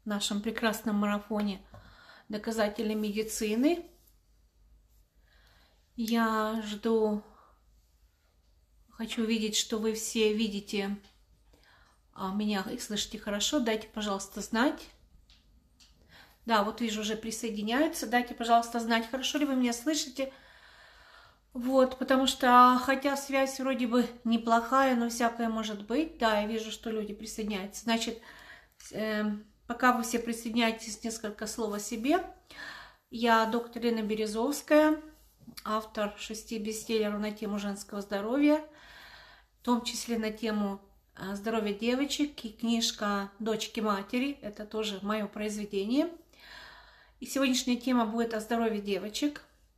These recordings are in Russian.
в нашем прекрасном марафоне доказательной медицины. Я жду, хочу видеть, что вы все видите меня и слышите хорошо. Дайте, пожалуйста, знать. Да, вот вижу, уже присоединяются. Дайте, пожалуйста, знать, хорошо ли вы меня слышите. Вот, потому что, хотя связь вроде бы неплохая, но всякое может быть. Да, я вижу, что люди присоединяются. Значит, пока вы все присоединяетесь, несколько слов о себе. Я доктор Лена Березовская, автор 6 бестселлеров на тему женского здоровья, в том числе на тему здоровья девочек, и книжка «Дочки матери». Это тоже мое произведение. И сегодняшняя тема будет о здоровье девочек.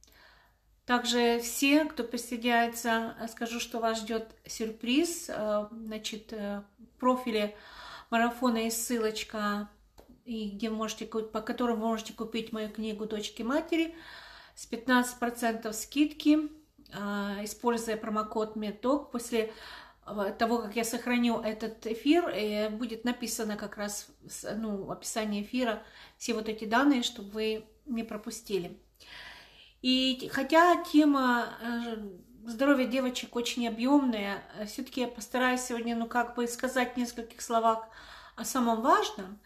Также все, кто присоединяется, скажу, что вас ждет сюрприз. Значит, в профиле марафона есть ссылочка, и где можете, по которой вы можете купить мою книгу «Дочки матери» с 15% скидки, используя промокод MEDDOC. После того, как я сохраню этот эфир, будет написано как раз в описании эфира все вот эти данные, чтобы вы не пропустили. И хотя тема здоровья девочек очень объемная, все-таки я постараюсь сегодня, сказать в нескольких словах о самом важном.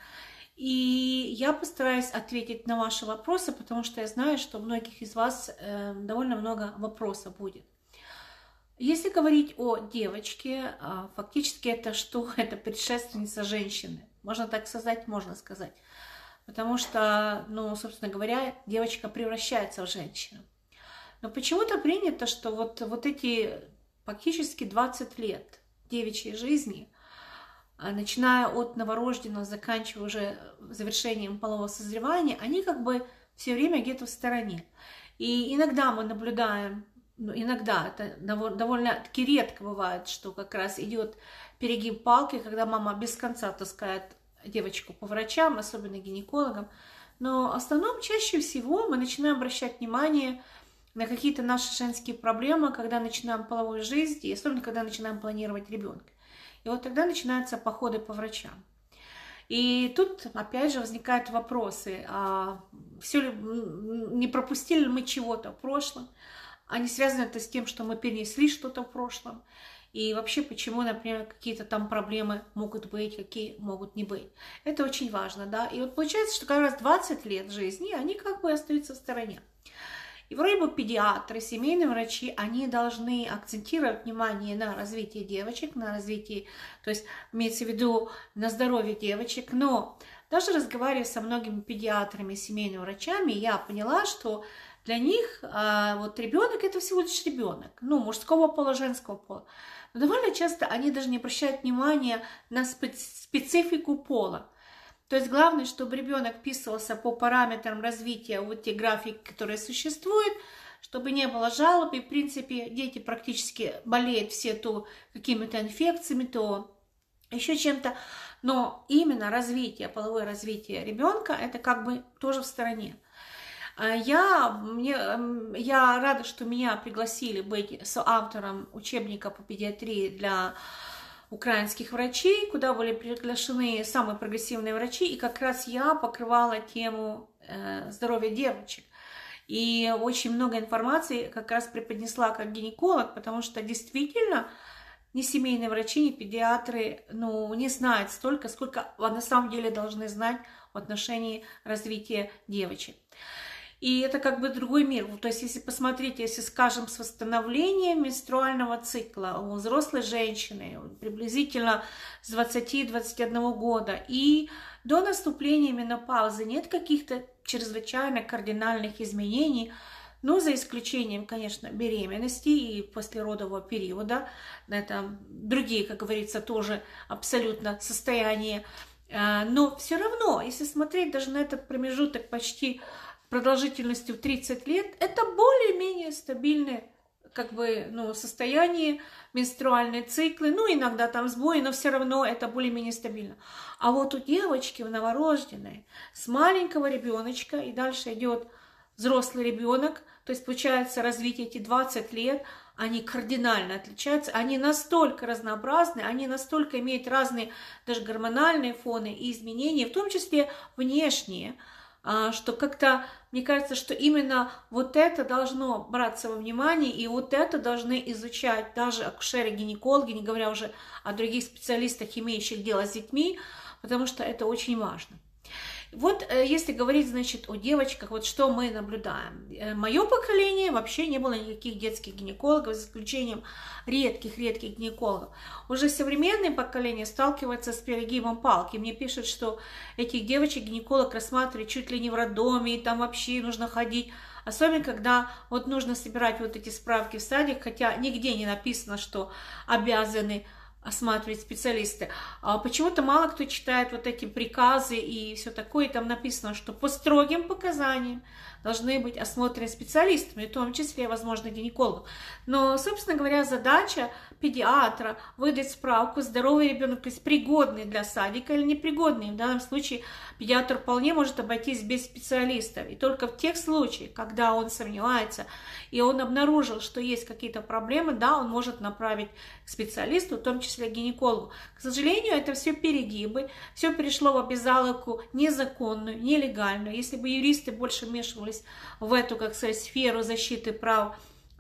И я постараюсь ответить на ваши вопросы, потому что я знаю, что у многих из вас довольно много вопросов будет. Если говорить о девочке, фактически это что? Это предшественница женщины. Можно так сказать? Можно сказать. Потому что, собственно говоря, девочка превращается в женщину. Но почему-то принято, что вот эти фактически 20 лет девичьей жизни, начиная от новорожденного, заканчивая уже завершением полового созревания, они как бы все время где-то в стороне. И иногда мы наблюдаем, иногда, это довольно-таки редко бывает, что как раз идет перегиб палки, когда мама без конца таскает девочку по врачам, особенно гинекологам. Но в основном чаще всего мы начинаем обращать внимание на какие-то наши женские проблемы, когда начинаем половую жизнь, и особенно когда начинаем планировать ребенка. И вот тогда начинаются походы по врачам. И тут опять же возникают вопросы, не пропустили ли мы чего-то в прошлом, а не связано это с тем, что мы перенесли что-то в прошлом. И вообще, почему, например, какие-то там проблемы могут быть, какие могут не быть. Это очень важно, да. И вот получается, что как раз 20 лет жизни, они как бы остаются в стороне. И вроде бы педиатры, семейные врачи, они должны акцентировать внимание на развитии девочек, на развитии, то есть имеется в виду на здоровье девочек. Но даже разговаривая со многими педиатрами, семейными врачами, я поняла, что для них ребенок это всего лишь ребенок, мужского пола, женского пола. Но довольно часто они даже не обращают внимания на специфику пола. То есть главное, чтобы ребенок вписывался по параметрам развития вот те графики, которые существуют, чтобы не было жалоб. И в принципе дети практически болеют все то какими-то инфекциями, то еще чем-то. Но именно половое развитие ребенка, это как бы тоже в стороне. Я рада, что меня пригласили быть соавтором учебника по педиатрии для украинских врачей, куда были приглашены самые прогрессивные врачи, и как раз я покрывала тему здоровья девочек. И очень много информации как раз преподнесла как гинеколог, потому что действительно ни семейные врачи, ни педиатры не знают столько, сколько на самом деле должны знать в отношении развития девочек. И это как бы другой мир. То есть, если посмотреть, если, скажем, с восстановлением менструального цикла у взрослой женщины приблизительно с 20-21 года и до наступления менопаузы нет каких-то чрезвычайно кардинальных изменений, за исключением, конечно, беременности и послеродового периода. Это другие, как говорится, тоже абсолютно состояния. Но все равно, если смотреть даже на этот промежуток почти продолжительностью в 30 лет, это более-менее стабильное состояние, менструальные циклы, иногда там сбои, но все равно это более-менее стабильно. А вот у девочки, у новорожденной, с маленького ребеночка, и дальше идет взрослый ребенок, то есть получается развитие эти 20 лет, они кардинально отличаются, они настолько разнообразны, они настолько имеют разные даже гормональные фоны и изменения, в том числе внешние, что как-то, мне кажется, что именно вот это должно браться во внимание, и вот это должны изучать даже акушеры, гинекологи, не говоря уже о других специалистах, имеющих дело с детьми, потому что это очень важно. Вот если говорить, значит, о девочках, вот что мы наблюдаем. Мое поколение вообще не было никаких детских гинекологов, за исключением редких гинекологов. Уже современное поколение сталкивается с перегибом палки. Мне пишут, что этих девочек гинеколог рассматривает чуть ли не в роддоме, и там вообще нужно ходить. Особенно, когда вот нужно собирать вот эти справки в садик, хотя нигде не написано, что обязаны осматривать специалисты. Почему-то мало кто читает вот эти приказы и все такое, и там написано, что по строгим показаниям должны быть осмотрены специалистами, в том числе, возможно, гинекологом. Но, собственно говоря, задача педиатра выдать справку, здоровый ребенок, то есть пригодный для садика или непригодный. В данном случае педиатр вполне может обойтись без специалистов. И только в тех случаях, когда он сомневается, и он обнаружил, что есть какие-то проблемы, да, он может направить к специалисту, в том числе к гинекологу. К сожалению, это все перегибы, все перешло в обязаловку незаконную, нелегальную. Если бы юристы больше вмешивались в эту, как сказать, сферу защиты прав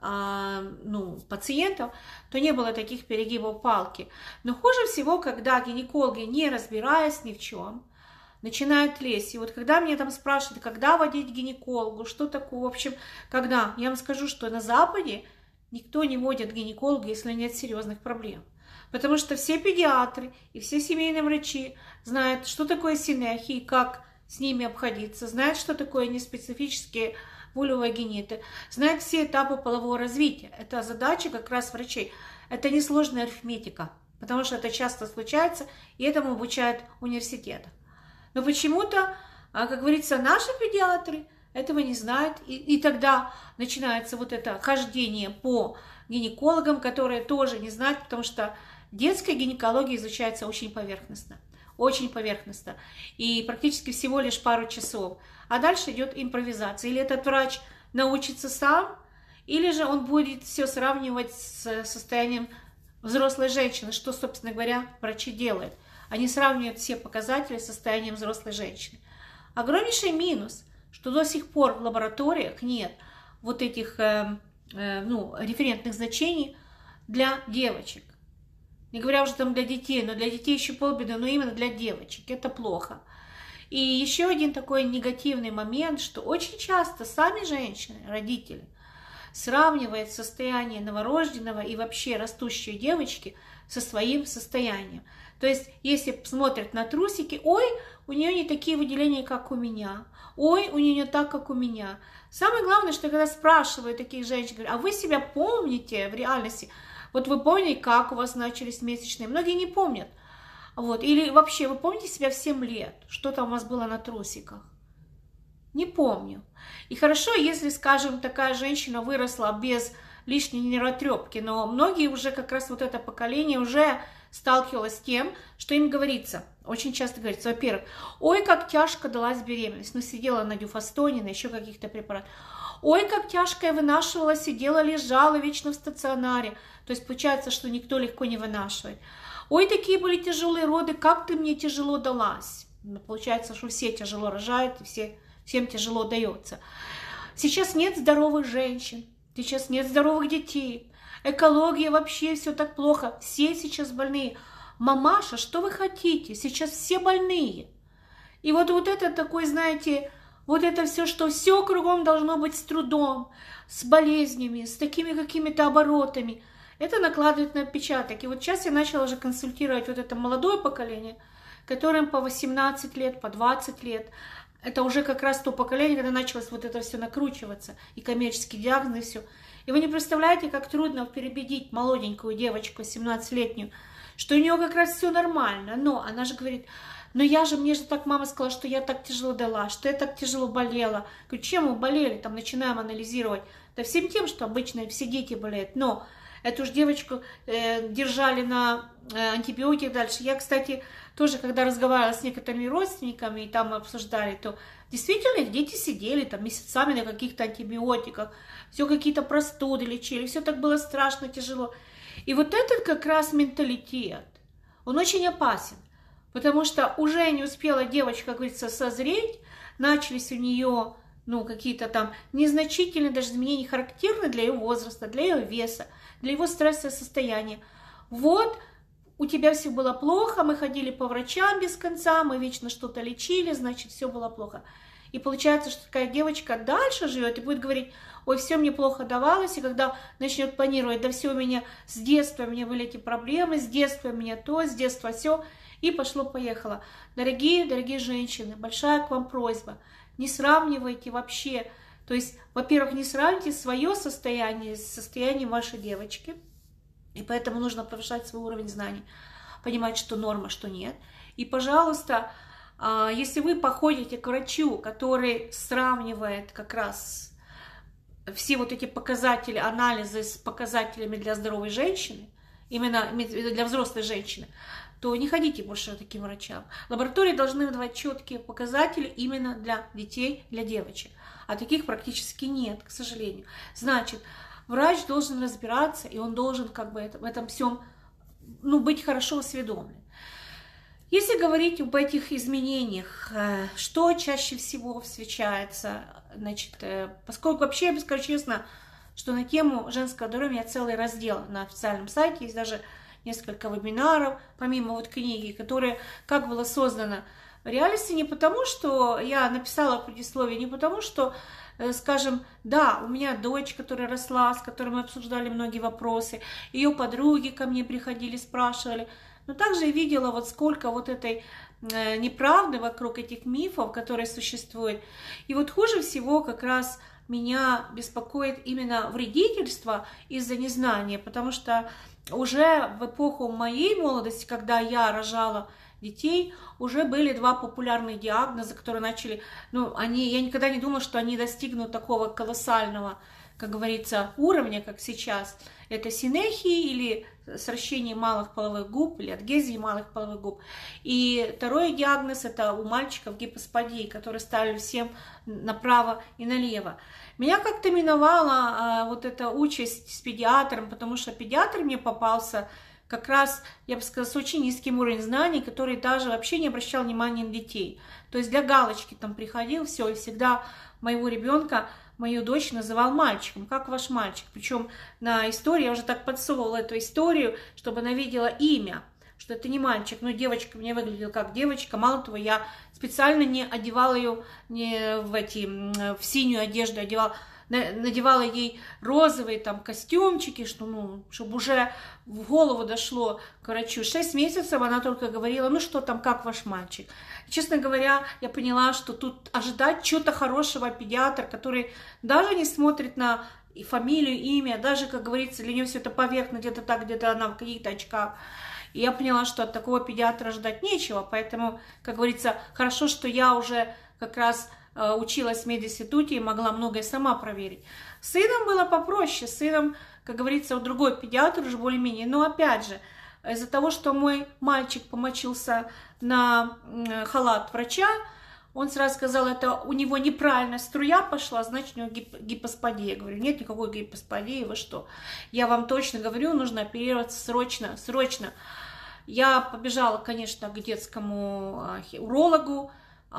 пациентов, то не было таких перегибов палки. Но хуже всего, когда гинекологи, не разбираясь ни в чем, начинают лезть. И вот когда меня там спрашивают, когда водить к гинекологу, что такое, в общем, когда, я вам скажу, что на Западе никто не водит к гинекологу, если нет серьезных проблем. Потому что все педиатры и все семейные врачи знают, что такое синехи и как с ними обходиться, знают, что такое неспецифические вульвовагиниты, знают все этапы полового развития. Это задача как раз врачей. Это несложная арифметика, потому что это часто случается, и этому обучают университеты. Но почему-то, как говорится, наши педиатры этого не знают, и тогда начинается вот это хождение по гинекологам, которые тоже не знают, потому что детская гинекология изучается очень поверхностно. Очень поверхностно. И практически всего лишь пару часов. А дальше идет импровизация. Или этот врач научится сам, или же он будет все сравнивать с состоянием взрослой женщины, что, собственно говоря, врачи делают. Они сравнивают все показатели с состоянием взрослой женщины. Огромнейший минус, что до сих пор в лабораториях нет вот этих референтных значений для девочек. Не говоря уже там для детей, но для детей еще полбеды, но именно для девочек. Это плохо. И еще один такой негативный момент, что очень часто сами женщины, родители, сравнивают состояние новорожденного и вообще растущей девочки со своим состоянием. То есть, если смотрят на трусики, ой, у нее не такие выделения, как у меня, ой, у нее не так, как у меня. Самое главное, что когда спрашивают таких женщин, говорят, а вы себя помните в реальности? Вот вы помните, как у вас начались месячные? Многие не помнят. Вот. Или вообще, вы помните себя в 7 лет? Что там у вас было на трусиках? Не помню. И хорошо, если, скажем, такая женщина выросла без лишней нервотрепки, но многие уже как раз вот это поколение уже сталкивалось с тем, что им говорится. Очень часто говорится, во-первых, ой, как тяжко далась беременность. Ну, сидела на дюфастоне, на еще каких-то препаратах. Ой, как тяжко я вынашивала, сидела, лежала вечно в стационаре. То есть получается, что никто легко не вынашивает. Ой, такие были тяжелые роды, как ты мне тяжело далась. Получается, что все тяжело рожают, и всем тяжело дается. Сейчас нет здоровых женщин, сейчас нет здоровых детей. Экология, вообще все так плохо. Все сейчас больные. Мамаша, что вы хотите? Сейчас все больные. И вот это такой, знаете, вот это все, что все кругом должно быть с трудом, с болезнями, с такими какими-то оборотами. Это накладывает на отпечаток. И вот сейчас я начала уже консультировать вот это молодое поколение, которым по 18 лет, по 20 лет. Это уже как раз то поколение, когда началось вот это все накручиваться, и коммерческие диагнозы, и все. И вы не представляете, как трудно переубедить молоденькую девочку, 17-летнюю, что у нее как раз все нормально. Но она же говорит, но мне же так мама сказала, что я так тяжело дала, что я так тяжело болела. Говорю, чем вы болели? Там начинаем анализировать. Да всем тем, что обычно все дети болеют. Но Эту же девочку держали на антибиотиках дальше. Я, кстати, тоже, когда разговаривала с некоторыми родственниками, и там обсуждали, то действительно их дети сидели там месяцами на каких-то антибиотиках, все какие-то простуды лечили, все так было страшно, тяжело. И вот этот как раз менталитет, он очень опасен, потому что уже не успела девочка, как говорится, созреть, начались у нее, ну, какие-то там незначительные даже изменения, характерные для ее возраста, для ее веса, для его стрессового состояния. Вот, у тебя все было плохо, мы ходили по врачам без конца, мы вечно что-то лечили, значит, все было плохо. И получается, что такая девочка дальше живет и будет говорить: ой, все мне плохо давалось, и когда начнет планировать: да все у меня с детства, у меня были эти проблемы, с детства у меня то, с детства все, и пошло-поехало. Дорогие женщины, большая к вам просьба, не сравнивайте вообще, то есть, во-первых, не сравните свое состояние с состоянием вашей девочки, и поэтому нужно повышать свой уровень знаний, понимать, что норма, что нет. И, пожалуйста, если вы походите к врачу, который сравнивает как раз все вот эти показатели, анализы с показателями для здоровой женщины, именно для взрослой женщины, то не ходите больше к таким врачам. Лаборатории должны выдавать четкие показатели именно для детей, для девочек. А таких практически нет, к сожалению. Значит, врач должен разбираться, и он должен как бы в этом всем, ну, быть хорошо осведомлен. Если говорить об этих изменениях, что чаще всего встречается, значит, поскольку вообще, я бы скажу честно, что на тему женского здоровья у меня целый раздел на официальном сайте, есть даже несколько вебинаров, помимо вот книги, которые как было создано в реальности, не потому, что я написала предисловие, не потому, что, скажем, да, у меня дочь, которая росла, с которой мы обсуждали многие вопросы, ее подруги ко мне приходили, спрашивали, но также я видела вот сколько вот этой неправды вокруг этих мифов, которые существуют. И вот хуже всего как раз меня беспокоит именно вредительство из-за незнания, потому что уже в эпоху моей молодости, когда я рожала детей, уже были два популярных диагноза, которые начали, ну, я никогда не думала, что они достигнут такого колоссального, как говорится, уровня, как сейчас. Это синехии или сращение малых половых губ, или адгезии малых половых губ. И второй диагноз — это у мальчиков гипосподия, которые ставили всем направо и налево. Меня как-то миновала вот эта участь с педиатром, потому что педиатр мне попался как раз, я бы сказала, с очень низким уровнем знаний, который даже вообще не обращал внимания на детей. То есть для галочки там приходил, все, и всегда моего ребенка, мою дочь называл мальчиком, как ваш мальчик. Причем на истории, я уже так подсовывала эту историю, чтобы она видела имя, что это не мальчик, но девочка мне выглядела как девочка. Мало того, я специально не одевала ее не в синюю одежду, надевала ей розовые там костюмчики, чтобы уже в голову дошло к врачу. 6 месяцев она только говорила: ну что там, как ваш мальчик? И, честно говоря, я поняла, что тут ожидать чего-то хорошего педиатра, который даже не смотрит на фамилию, имя, даже, как говорится, для нее все это поверхно, где-то так, где-то она в каких-то очках. И я поняла, что от такого педиатра ждать нечего, поэтому, как говорится, хорошо, что я уже как раз училась в мединституте и могла многое сама проверить. С сыном было попроще, с сыном, как говорится, у другой педиатр уже более-менее, но опять же, из-за того, что мой мальчик помочился на халат врача, он сразу сказал: это у него неправильная струя пошла, значит, у него гипосподия. Я говорю: нет никакой гипосподии, вы что? Я вам точно говорю, нужно оперироваться срочно, срочно. Я побежала, конечно, к детскому урологу,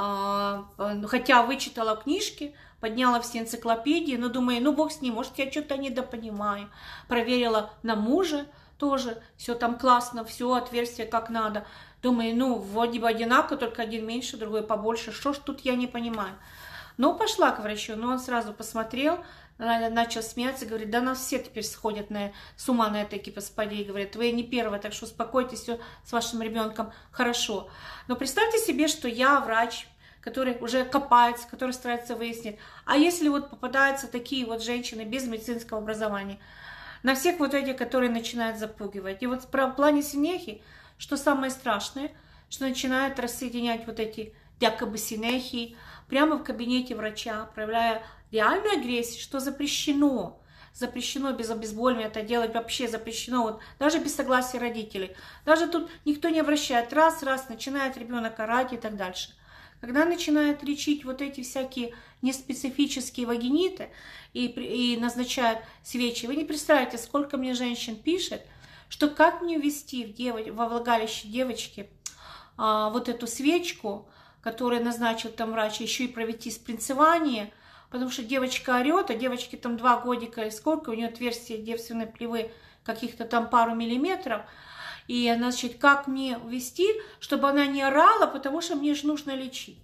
хотя вычитала книжки, подняла все энциклопедии, но думаю, ну бог с ним, может, я что-то недопонимаю. Проверила на мужа тоже, все там классно, все отверстие как надо. Думаю, ну, вроде бы одинаково, только один меньше, другой побольше. Что ж тут я не понимаю? Но пошла к врачу, но он сразу посмотрел, начал смеяться, говорит: да нас все теперь сходят с ума на этой гипосподии. Говорит: вы не первая, так что успокойтесь, все с вашим ребенком хорошо. Но представьте себе, что я врач, который уже копается, который старается выяснить. А если вот попадаются такие вот женщины без медицинского образования, на всех вот этих, которые начинают запугивать. И вот в плане синехи, что самое страшное, что начинают рассоединять вот эти якобы синехии прямо в кабинете врача, проявляя реальную агрессию, что запрещено. запрещено без обезболивания это делать, вообще запрещено, вот, даже без согласия родителей. Даже тут никто не обращает, раз, начинает ребенок орать и так дальше. Когда начинает лечить вот эти всякие неспецифические вагиниты и назначают свечи, вы не представляете, сколько мне женщин пишет, что как мне ввести во влагалище девочки вот эту свечку, которую назначил там врач, еще и провести спринцевание, потому что девочка орет, а девочке там 2 годика или сколько, у нее отверстие девственной плевы каких-то там пару миллиметров, и она, значит, как мне ввести, чтобы она не орала, потому что мне же нужно лечить.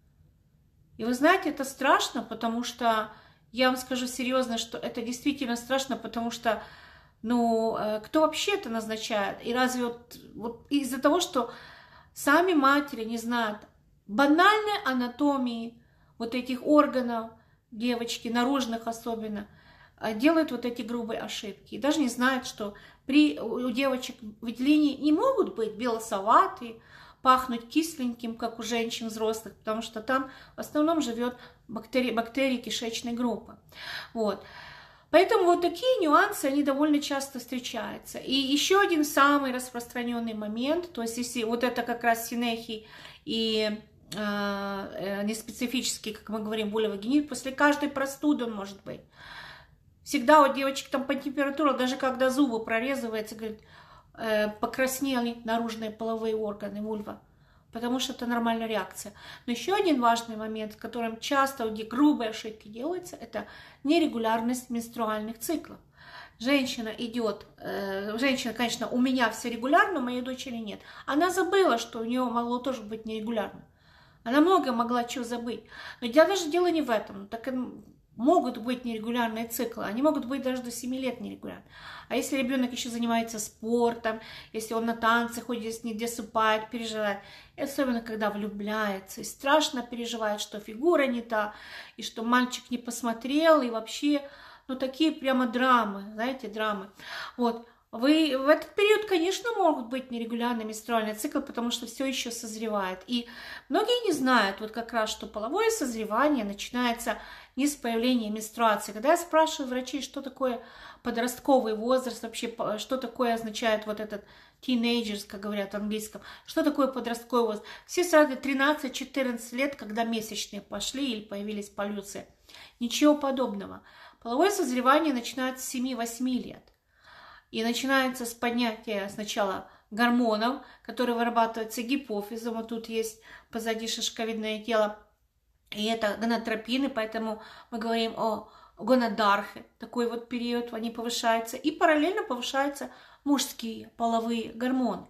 И вы знаете, это страшно, потому что, я вам скажу серьезно, что это действительно страшно, потому что, ну, кто вообще это назначает? И разве вот из-за того, что сами матери не знают банальной анатомии вот этих органов девочки, наружных особенно, делают вот эти грубые ошибки. И даже не знают, что у девочек выделения не могут быть белосоватые, пахнуть кисленьким, как у женщин взрослых, потому что там в основном живет бактерии кишечной группы. Вот. Поэтому вот такие нюансы, они довольно часто встречаются. И еще один самый распространенный момент, то есть если вот это как раз синехий и неспецифический, как мы говорим, булевагинит, после каждой простуды он может быть. Всегда у девочек там по температуре, даже когда зубы прорезываются, говорит, покраснели наружные половые органы, вульва, потому что это нормальная реакция. Но еще один важный момент, в котором часто грубые ошибки делаются, это нерегулярность менструальных циклов. Женщина идет, конечно, у меня все регулярно, у моей дочери нет. Она забыла, что у нее могло тоже быть нерегулярно. Она много могла чего забыть. Но даже дело не в этом. Так могут быть нерегулярные циклы, они могут быть даже до 7 лет нерегулярны. А если ребенок еще занимается спортом, если он на танцы ходит, если нигде засыпает, переживает, и особенно когда влюбляется, и страшно переживает, что фигура не та, и что мальчик не посмотрел, и вообще, ну такие прямо драмы, знаете, драмы. Вот. В этот период, конечно, могут быть нерегулярные менструальные циклы, потому что все еще созревает. И многие не знают вот как раз, что половое созревание начинается не с появления менструации. Когда я спрашиваю врачей, что такое подростковый возраст, вообще, что такое означает вот этот teenagers, как говорят в английском, что такое подростковый возраст, все сразу 13-14 лет, когда месячные пошли или появились полюции. Ничего подобного. Половое созревание начинается с 7-8 лет. И начинается с поднятия сначала гормонов, которые вырабатываются гипофизом. Вот тут есть позади шишковидное тело. И это гонадотропины, поэтому мы говорим о гонодархе. Такой вот период они повышаются. И параллельно повышаются мужские половые гормоны.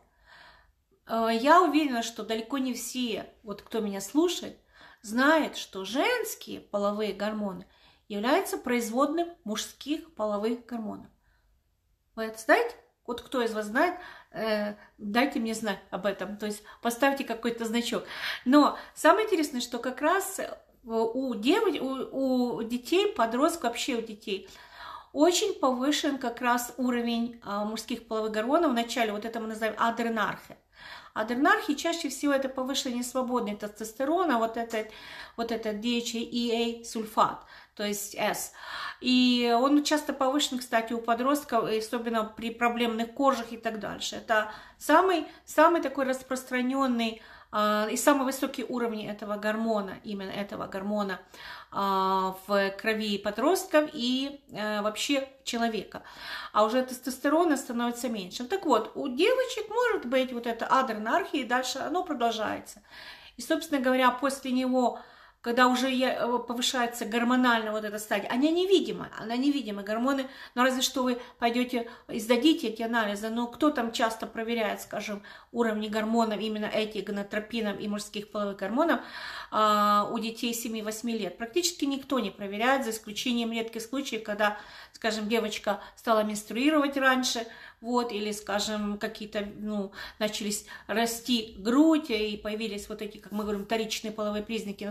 Я уверена, что далеко не все, вот кто меня слушает, знает, что женские половые гормоны являются производным мужских половых гормонов. Вы это знаете? Вот кто из вас знает, дайте мне знать об этом, то есть поставьте какой-то значок. Но самое интересное, что как раз у детей, подростков, вообще у детей, очень повышен как раз уровень мужских половых гормонов в начале, вот это мы называем адренархия. Адренархия чаще всего это повышение свободного тестостерона, вот этот DHEA сульфат, то есть S. И он часто повышен, кстати, у подростков, особенно при проблемных кожах и так дальше. Это самый такой распространенный и самый высокий уровень этого гормона, именно этого гормона в крови подростков и вообще человека. А уже тестостерона становится меньше. Так вот, у девочек может быть вот эта адренархия, и дальше оно продолжается. И, собственно говоря, после него, когда уже повышается гормонально вот эта стадия, она невидима, гормоны, но разве что вы пойдете и сдадите эти анализы, но кто там часто проверяет, скажем, уровни гормонов, именно этих гонадотропинов и мужских половых гормонов у детей 7-8 лет? Практически никто не проверяет, за исключением редких случаев, когда, скажем, девочка стала менструировать раньше, вот, или, скажем, какие-то, начались расти грудь, и появились вот эти, как мы говорим, вторичные половые признаки. Но, собственно говоря,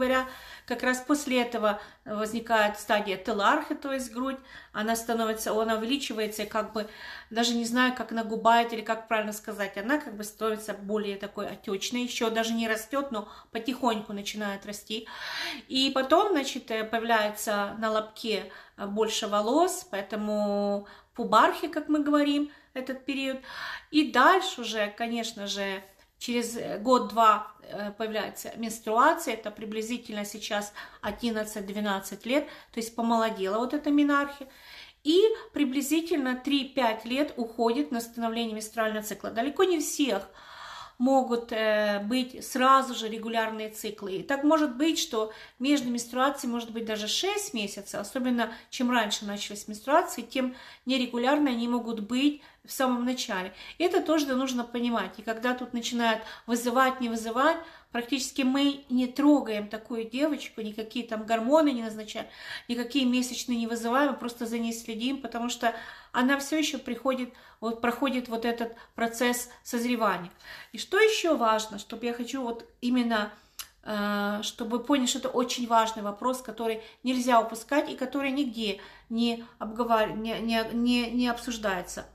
говоря, как раз после этого возникает стадия телархи, то есть грудь, она увеличивается, и как бы, даже не знаю, как нагубает или как правильно сказать, она как бы становится более такой отечной, еще даже не растет, но потихоньку начинает расти. И потом, значит, появляется на лобке больше волос, поэтому пубархи, как мы говорим, этот период. И дальше уже, конечно же, через год-два появляется менструация, это приблизительно сейчас 11-12 лет, то есть помолодела вот эта менархия. И приблизительно 3-5 лет уходит на становление менструального цикла. Далеко не всех могут быть сразу же регулярные циклы. И так может быть, что между менструацией может быть даже 6 месяцев, особенно чем раньше начались менструации, тем нерегулярные они могут быть в самом начале. И это тоже нужно понимать. И когда тут начинают вызывать, не вызывать, практически мы не трогаем такую девочку, никакие там гормоны не назначаем, никакие месячные не вызываем, мы просто за ней следим, потому что она все еще проходит вот этот процесс созревания. И что еще важно, чтобы я хочу вот именно, чтобы вы поняли, что это очень важный вопрос, который нельзя упускать и который нигде не обсуждается.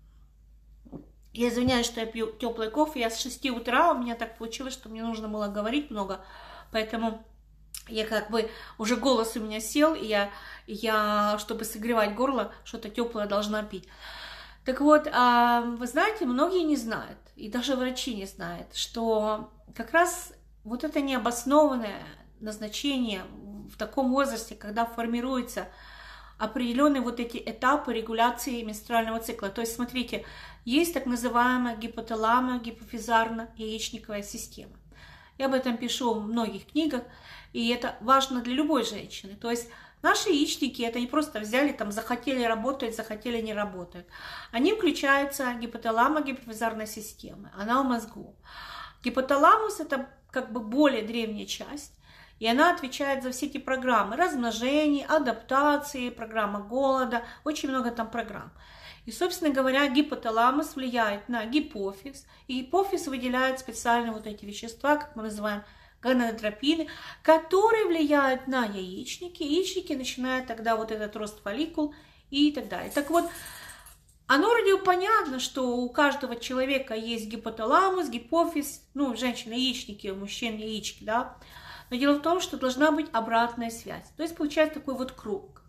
Я извиняюсь, что я пью теплый кофе, я с 6 утра, у меня так получилось, что мне нужно было говорить много, поэтому я как бы, уже голос у меня сел, и я чтобы согревать горло, что-то теплое должна пить. Так вот, вы знаете, многие не знают, и даже врачи не знают, что как раз вот это необоснованное назначение в таком возрасте, когда формируются определенные вот эти этапы регуляции менструального цикла. То есть, смотрите, есть так называемая гипоталамо-гипофизарно-яичниковая система. Я об этом пишу в многих книгах, и это важно для любой женщины. То есть наши яичники, это не просто взяли, там, захотели работать, захотели не работают. Они включаются гипоталамо-гипофизарная система, она в мозгу. Гипоталамус – это как бы более древняя часть, и она отвечает за все эти программы размножения, адаптации, программа голода, очень много там программ. И, собственно говоря, гипоталамус влияет на гипофиз, и гипофиз выделяет специальные вот эти вещества, как мы называем гонадотропины, которые влияют на яичники. Яичники начинают тогда вот этот рост фолликул и так далее. Так вот, оно вроде понятно, что у каждого человека есть гипоталамус, гипофиз, ну, у женщин яичники, у мужчин яички, да. Но дело в том, что должна быть обратная связь. То есть получается такой вот круг.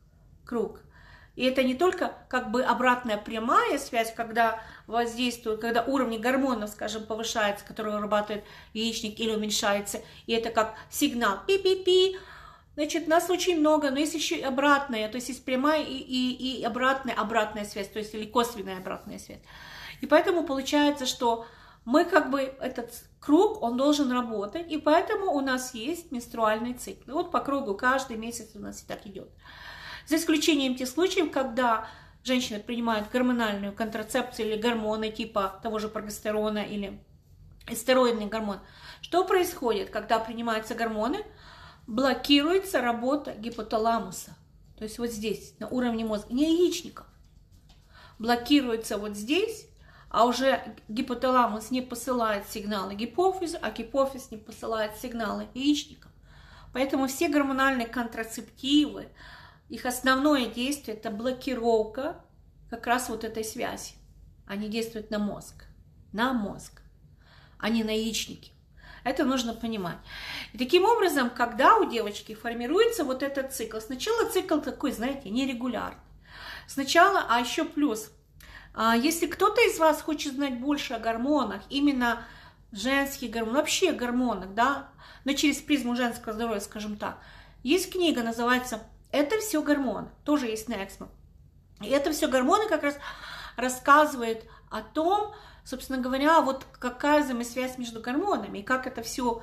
И это не только как бы обратная прямая связь, когда воздействует, когда уровни гормонов, скажем, повышаются, которые вырабатывает яичник, или уменьшается, и это как сигнал пи-пи-пи. Значит, нас очень много, но есть еще и обратная, то есть есть прямая и обратная связь, то есть или косвенная обратная связь. И поэтому получается, что мы как бы этот круг, он должен работать, и поэтому у нас есть менструальный цикл. И вот по кругу каждый месяц у нас и так идет. За исключением тех случаев, когда женщина принимает гормональную контрацепцию или гормоны типа того же прогестерона или стероидный гормон. Что происходит, когда принимаются гормоны? Блокируется работа гипоталамуса. То есть вот здесь, на уровне мозга, не яичников. Блокируется вот здесь, а уже гипоталамус не посылает сигналы гипофизу, а гипофиз не посылает сигналы яичникам. Поэтому все гормональные контрацептивы, их основное действие – это блокировка как раз вот этой связи. Они действуют на мозг, а не на яичники. Это нужно понимать. И таким образом, когда у девочки формируется вот этот цикл, сначала цикл такой, знаете, нерегулярный. Сначала, а еще плюс, если кто-то из вас хочет знать больше о гормонах, именно женских гормонов, вообще гормонах, да, но через призму женского здоровья, скажем так, есть книга, называется «Это все гормоны», тоже есть на Эксмо. И это все гормоны как раз рассказывает о том, собственно говоря, вот какая взаимосвязь между гормонами и как это все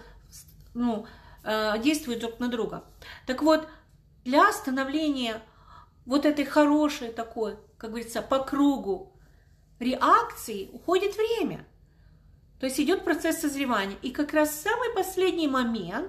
действует друг на друга. Так вот, для становления вот этой хорошей такой, как говорится, по кругу реакции уходит время. То есть идет процесс созревания. И как раз самый последний момент,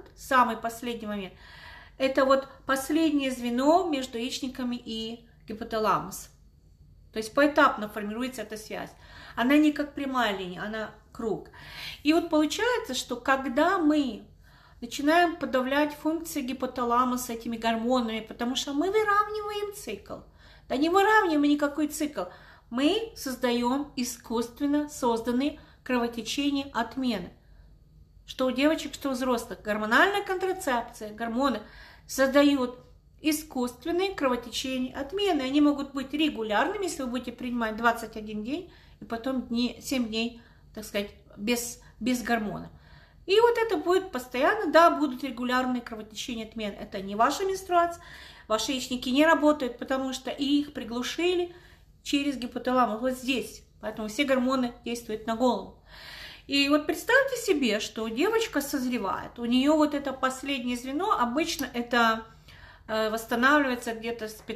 это вот последнее звено между яичниками и гипоталамусом. То есть поэтапно формируется эта связь. Она не как прямая линия, она круг. И вот получается, что когда мы начинаем подавлять функции гипоталамуса этими гормонами, потому что мы выравниваем цикл. Да не выравниваем никакой цикл. Мы создаем искусственно созданные кровотечения отмены. Что у девочек, что у взрослых. Гормональная контрацепция, гормоны создают искусственные кровотечения отмены. Они могут быть регулярными, если вы будете принимать 21 день, и потом 7 дней, так сказать, без гормона. И вот это будет постоянно, да, будут регулярные кровотечения отмены. Это не ваша менструация, ваши яичники не работают, потому что их приглушили через гипоталамус, вот здесь. Поэтому все гормоны действуют на голову. И вот представьте себе, что девочка созревает, у нее вот это последнее звено, обычно это восстанавливается где-то с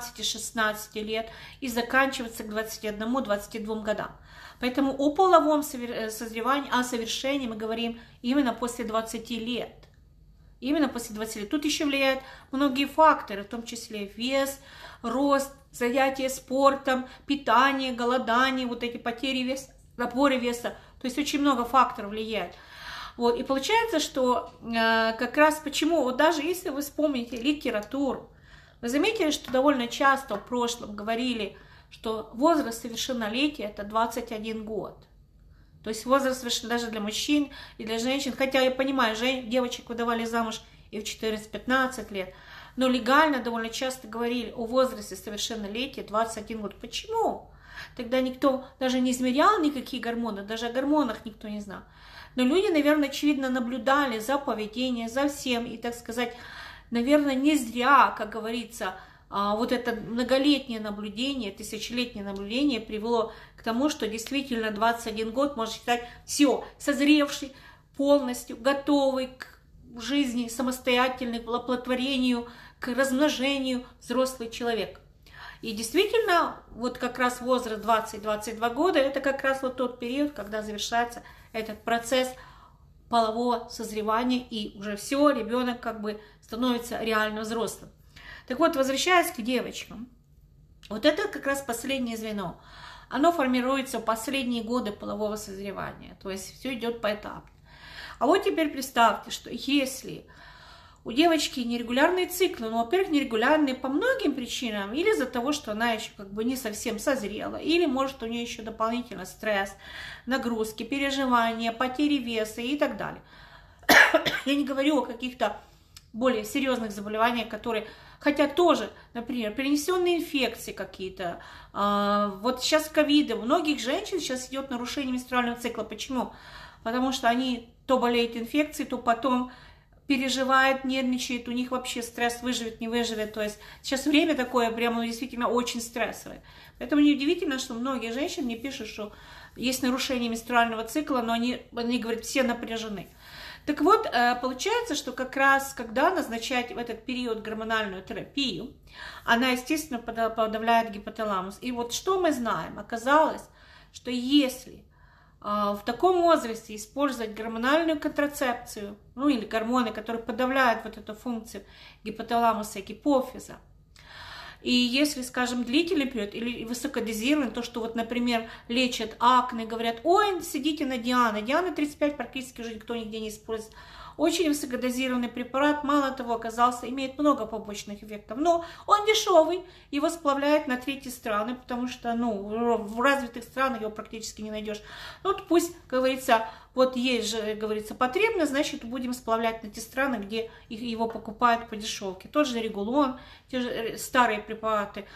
15-16 лет и заканчивается к 21-22 годам. Поэтому о половом созревании, о совершении мы говорим именно после 20 лет. Именно после 20 лет. Тут еще влияют многие факторы, в том числе вес, рост, занятие спортом, питание, голодание, вот эти потери веса, наборы веса. То есть очень много факторов влияет. Вот. И получается, что как раз почему, вот даже если вы вспомните литературу, вы заметили, что довольно часто в прошлом говорили, что возраст совершеннолетия это 21 год. То есть возраст даже для мужчин и для женщин, хотя я понимаю, девочек выдавали замуж и в 14-15 лет, но легально довольно часто говорили о возрасте совершеннолетия 21 год. Почему? Тогда никто даже не измерял никакие гормоны, даже о гормонах никто не знал. Но люди, наверное, очевидно наблюдали за поведением, за всем, и, так сказать, наверное, не зря, как говорится, вот это многолетнее наблюдение, тысячелетнее наблюдение привело к тому, что действительно 21 год можно считать все, созревший, полностью готовый к жизни, самостоятельный, к оплодотворению, к размножению взрослый человек. И действительно, вот как раз возраст 20-22 года, это как раз вот тот период, когда завершается этот процесс полового созревания, и уже все, ребенок как бы становится реально взрослым. Так вот, возвращаясь к девочкам, вот это как раз последнее звено. Оно формируется в последние годы полового созревания, то есть все идет поэтапно. А вот теперь представьте, что если у девочки нерегулярные циклы, ну, во-первых, нерегулярные по многим причинам, или из-за того, что она еще как бы не совсем созрела, или, может, у нее еще дополнительно стресс, нагрузки, переживания, потери веса и так далее. Я не говорю о каких-то более серьезных заболеваниях, которые, хотя тоже, например, перенесенные инфекции какие-то, вот сейчас ковид, у многих женщин сейчас идет нарушение менструального цикла. Почему? Потому что они то болеют инфекцией, то потом переживает, нервничает, у них вообще стресс, выживет, не выживет. То есть сейчас время такое прямо действительно очень стрессовое. Поэтому неудивительно, что многие женщины мне пишут, что есть нарушение менструального цикла, но они говорят, все напряжены. Так вот, получается, что как раз, когда назначать в этот период гормональную терапию, она, естественно, подавляет гипоталамус. И вот что мы знаем? Оказалось, что если в таком возрасте использовать гормональную контрацепцию, ну или гормоны, которые подавляют вот эту функцию гипоталамуса и гипофиза, и если, скажем, длительный период или высокодозированный, то, что вот, например, лечат акне, говорят, ой, сидите на Диана, Диана 35 практически уже никто нигде не использует. Очень высокодозированный препарат, мало того, оказался, имеет много побочных эффектов, но он дешевый, его сплавляют на третьи страны, потому что, ну, в развитых странах его практически не найдешь. Ну, вот пусть, как говорится, вот есть же, говорится, потребно, значит, будем сплавлять на те страны, где его покупают по дешевке. Тот же Регулон, те же старые препараты,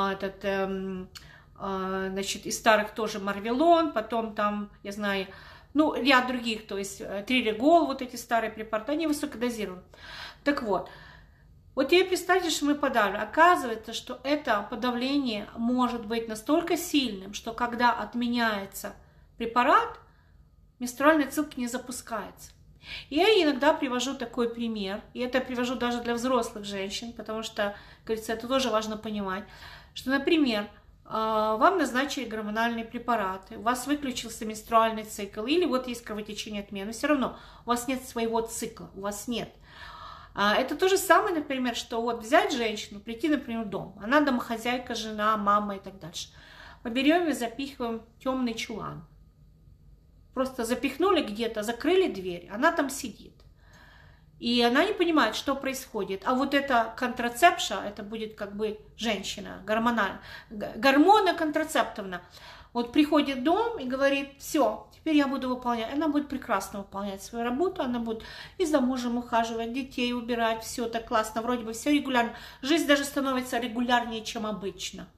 значит, из старых тоже Марвелон, потом там, я знаю, ну, ряд других, то есть Трирегол, вот эти старые препараты, они высокодозированы. Так вот, вот теперь представьте, что мы подавим. Оказывается, что это подавление может быть настолько сильным, что когда отменяется препарат, менструальный цикл не запускается. Я иногда привожу такой пример, и это привожу даже для взрослых женщин, потому что, говорится, это тоже важно понимать, что, например, вам назначили гормональные препараты, у вас выключился менструальный цикл, или вот есть кровотечение отмены, но все равно у вас нет своего цикла, у вас нет. Это то же самое, например, что вот взять женщину, прийти, например, в дом, она домохозяйка, жена, мама и так дальше. Мы берем и запихиваем в темный чулан. Просто запихнули где-то, закрыли дверь, она там сидит. И она не понимает, что происходит. А вот эта контрацепция, это будет как бы женщина, гормона контрацептовна. Вот приходит в дом и говорит: все, теперь я буду выполнять. Она будет прекрасно выполнять свою работу, она будет и за мужем ухаживать, детей убирать, все так классно, вроде бы все регулярно. Жизнь даже становится регулярнее, чем обычно.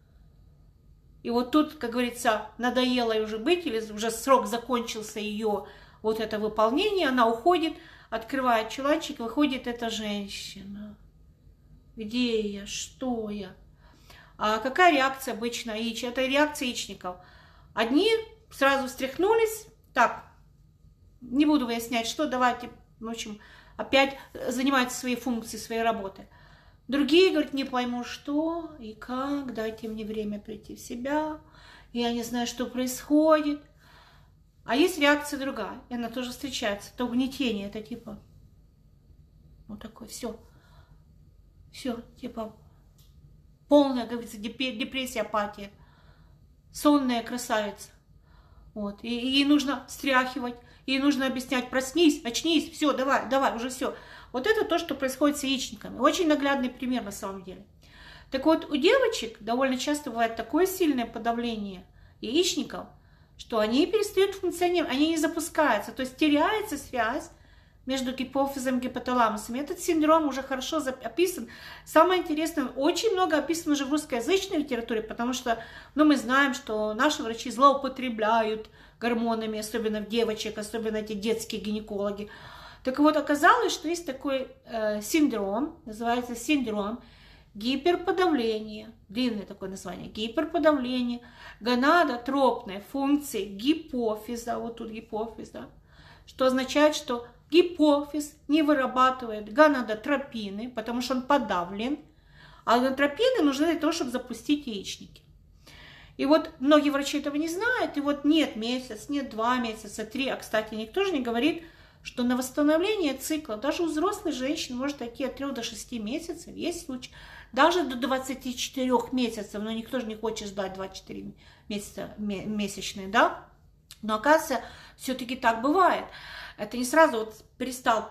И вот тут, как говорится, надоело ей уже быть, или уже срок закончился ее вот это выполнение, она уходит, открывает чуланчик, выходит эта женщина. Где я? Что я? А какая реакция обычно? Это реакция яичников. Одни сразу встряхнулись. Так, не буду выяснять, что, давайте, в общем, опять занимаются своей функцией, своей работой. Другие говорят: не пойму, что и как, дайте мне время прийти в себя, я не знаю, что происходит. А есть реакция другая, и она тоже встречается. Это угнетение, это типа, вот такое, все, типа, полная, как говорится, депрессия, апатия, сонная красавица. Вот. И ей нужно встряхивать, ей нужно объяснять: проснись, очнись, все, давай, уже все. Вот это то, что происходит с яичниками. Очень наглядный пример на самом деле. Так вот, у девочек довольно часто бывает такое сильное подавление яичников, что они перестают функционировать, они не запускаются, то есть теряется связь между гипофизом и гипоталамусом. Этот синдром уже хорошо описан. Самое интересное, очень много описано уже в русскоязычной литературе, потому что мы знаем, что наши врачи злоупотребляют гормонами, особенно в девочек, особенно эти детские гинекологи. Так вот, оказалось, что есть такой синдром, называется синдром гиперподавления, длинное такое название, гиперподавление гонадотропной функции гипофиза, вот тут гипофиз, да, что означает, что гипофиз не вырабатывает гонадотропины, потому что он подавлен, а гонадотропины нужны для того, чтобы запустить яичники. И вот многие врачи этого не знают, и вот нет месяц, нет 2 месяца, 3, а, кстати, никто же не говорит, что на восстановление цикла даже у взрослой женщины может идти от 3 до 6 месяцев, есть случаи, даже до 24 месяцев, но никто же не хочет ждать 24 месяца месячные, да? Но оказывается, все-таки так бывает. Это не сразу вот перестал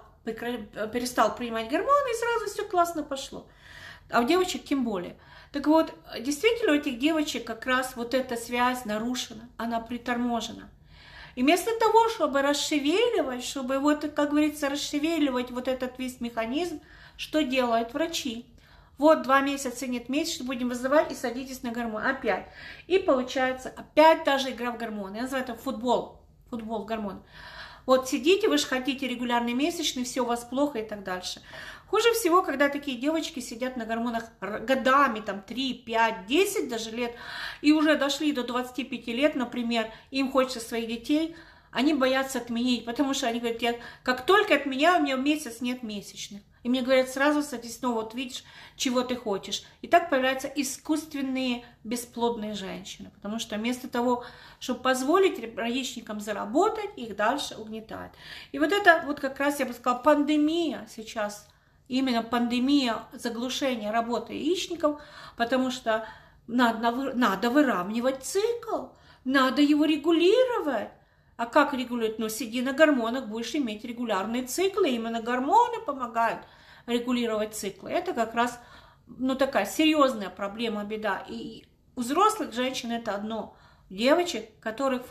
принимать гормоны, и сразу все классно пошло. А у девочек тем более. Так вот, действительно, у этих девочек как раз вот эта связь нарушена, она приторможена. И вместо того, чтобы расшевеливать, чтобы вот, как говорится, расшевеливать вот этот весь механизм, что делают врачи? Вот 2 месяца нет месяца, будем вызывать и садитесь на гормон. Опять. И получается опять та же игра в гормоны. Я называю это футбол в гормоны. Вот сидите, вы же хотите регулярный месячный, все у вас плохо и так дальше. Хуже всего, когда такие девочки сидят на гормонах годами, там 3, 5, 10 даже лет, и уже дошли до 25 лет, например, им хочется своих детей, они боятся отменить, потому что они говорят: как только отменяю, у меня месяц нет месячных. И мне говорят: сразу садись, ну вот видишь, чего ты хочешь. И так появляются искусственные бесплодные женщины, потому что вместо того, чтобы позволить яичникам заработать, их дальше угнетают. И вот это вот как раз, я бы сказала, пандемия сейчас, именно пандемия заглушения работы яичников, потому что надо выравнивать цикл, надо его регулировать. А как регулировать? Ну, сиди на гормонах, будешь иметь регулярные циклы. Именно гормоны помогают регулировать циклы. Это как раз, такая серьезная проблема, беда. И у взрослых женщин это одно. У девочек, у которых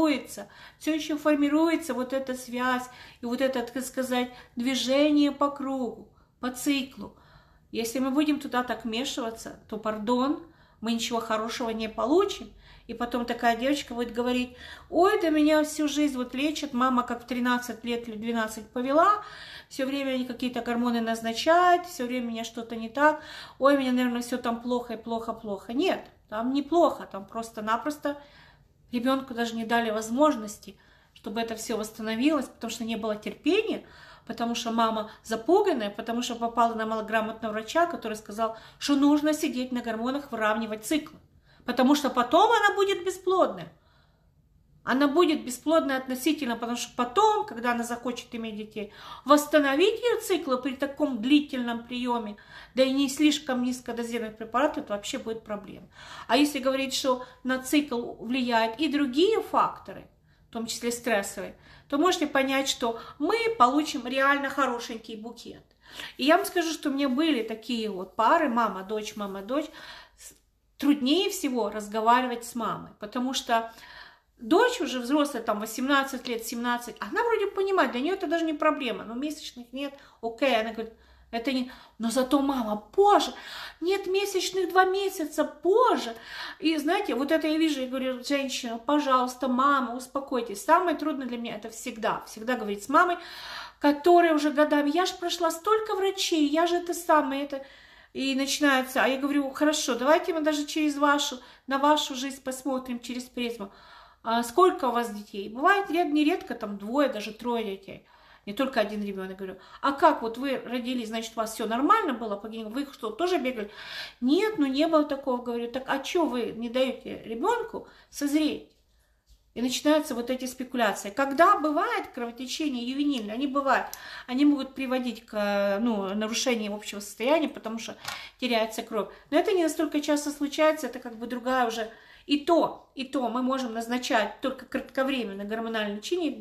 все еще формируется вот эта связь и вот это, так сказать, движение по кругу, по циклу. Если мы будем туда так вмешиваться, то, пардон, мы ничего хорошего не получим. И потом такая девочка будет говорить: ой, да меня всю жизнь вот лечат, мама как в 13 лет или 12 повела, все время они какие-то гормоны назначают, все время у меня что-то не так, ой, меня, наверное, все там плохо и плохо. Нет, там неплохо, там просто-напросто ребенку даже не дали возможности, чтобы это все восстановилось, потому что не было терпения, потому что мама запуганная, потому что попала на малограмотного врача, который сказал, что нужно сидеть на гормонах, выравнивать циклы. Потому что потом она будет бесплодной. Она будет бесплодной относительно, потому что потом, когда она захочет иметь детей, восстановить ее циклы при таком длительном приеме, да и не слишком низкодозированных препаратов, это вообще будет проблема. А если говорить, что на цикл влияют и другие факторы, в том числе стрессовые, то можете понять, что мы получим реально хорошенький букет. И я вам скажу, что у меня были такие вот пары, мама-дочь, мама-дочь. Труднее всего разговаривать с мамой, потому что дочь уже взрослая, там 18 лет, 17, она вроде понимает, для нее это даже не проблема, но месячных нет, окей, она говорит, это не... Но зато мама, боже, нет месячных 2 месяца, боже. И знаете, вот это я вижу, я говорю, женщина, пожалуйста, мама, успокойтесь. Самое трудное для меня это всегда говорить с мамой, которая уже годами, я же прошла столько врачей, я же это самое, это... И начинается, а я говорю, хорошо, давайте мы даже на вашу жизнь посмотрим через призму. А сколько у вас детей? Бывает нередко там 2, даже 3 детей. Не только один ребенок, говорю. А как, вот вы родились, значит, у вас все нормально было? Вы что, тоже бегали? Нет, ну не было такого, говорю. Так а что вы не даете ребенку созреть? И начинаются вот эти спекуляции. Когда бывает кровотечение ювенильное, они бывают, они могут приводить к нарушению общего состояния, потому что теряется кровь. Но это не настолько часто случается, это как бы другая уже... И то мы можем назначать только кратковременное гормональное лечение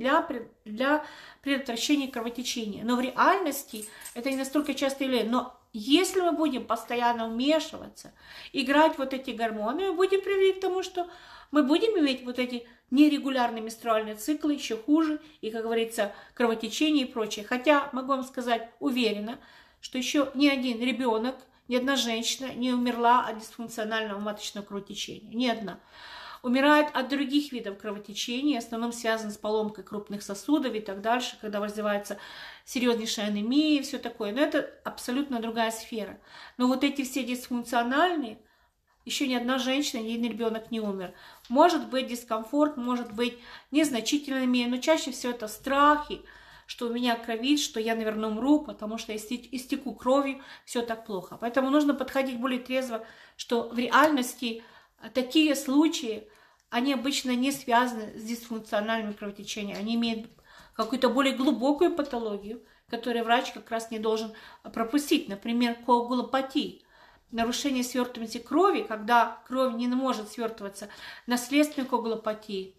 для предотвращения кровотечения. Но в реальности это не настолько часто является. Но если мы будем постоянно вмешиваться, играть вот эти гормоны, мы будем приводить к тому, что мы будем иметь вот эти нерегулярные менструальные циклы, еще хуже, и, как говорится, кровотечение и прочее. Хотя, могу вам сказать уверенно, что еще ни один ребенок, ни одна женщина не умерла от дисфункционального маточного кровотечения. Ни одна. Умирает от других видов кровотечения, в основном связан с поломкой крупных сосудов и так дальше, когда развивается серьезнейшая анемия и все такое. Но это абсолютно другая сфера. Но вот эти все дисфункциональные, еще ни одна женщина, ни один ребенок не умер. Может быть дискомфорт, может быть незначительная анемия, но чаще всего это страхи, что у меня кровит, что я, наверное, умру, потому что истеку кровью, все так плохо. Поэтому нужно подходить более трезво, что в реальности такие случаи, они обычно не связаны с дисфункциональным кровотечением, они имеют какую-то более глубокую патологию, которую врач как раз не должен пропустить, например, коагулопатия. Нарушение свертывания крови, когда кровь не может свертываться, наследственной коагулопатии,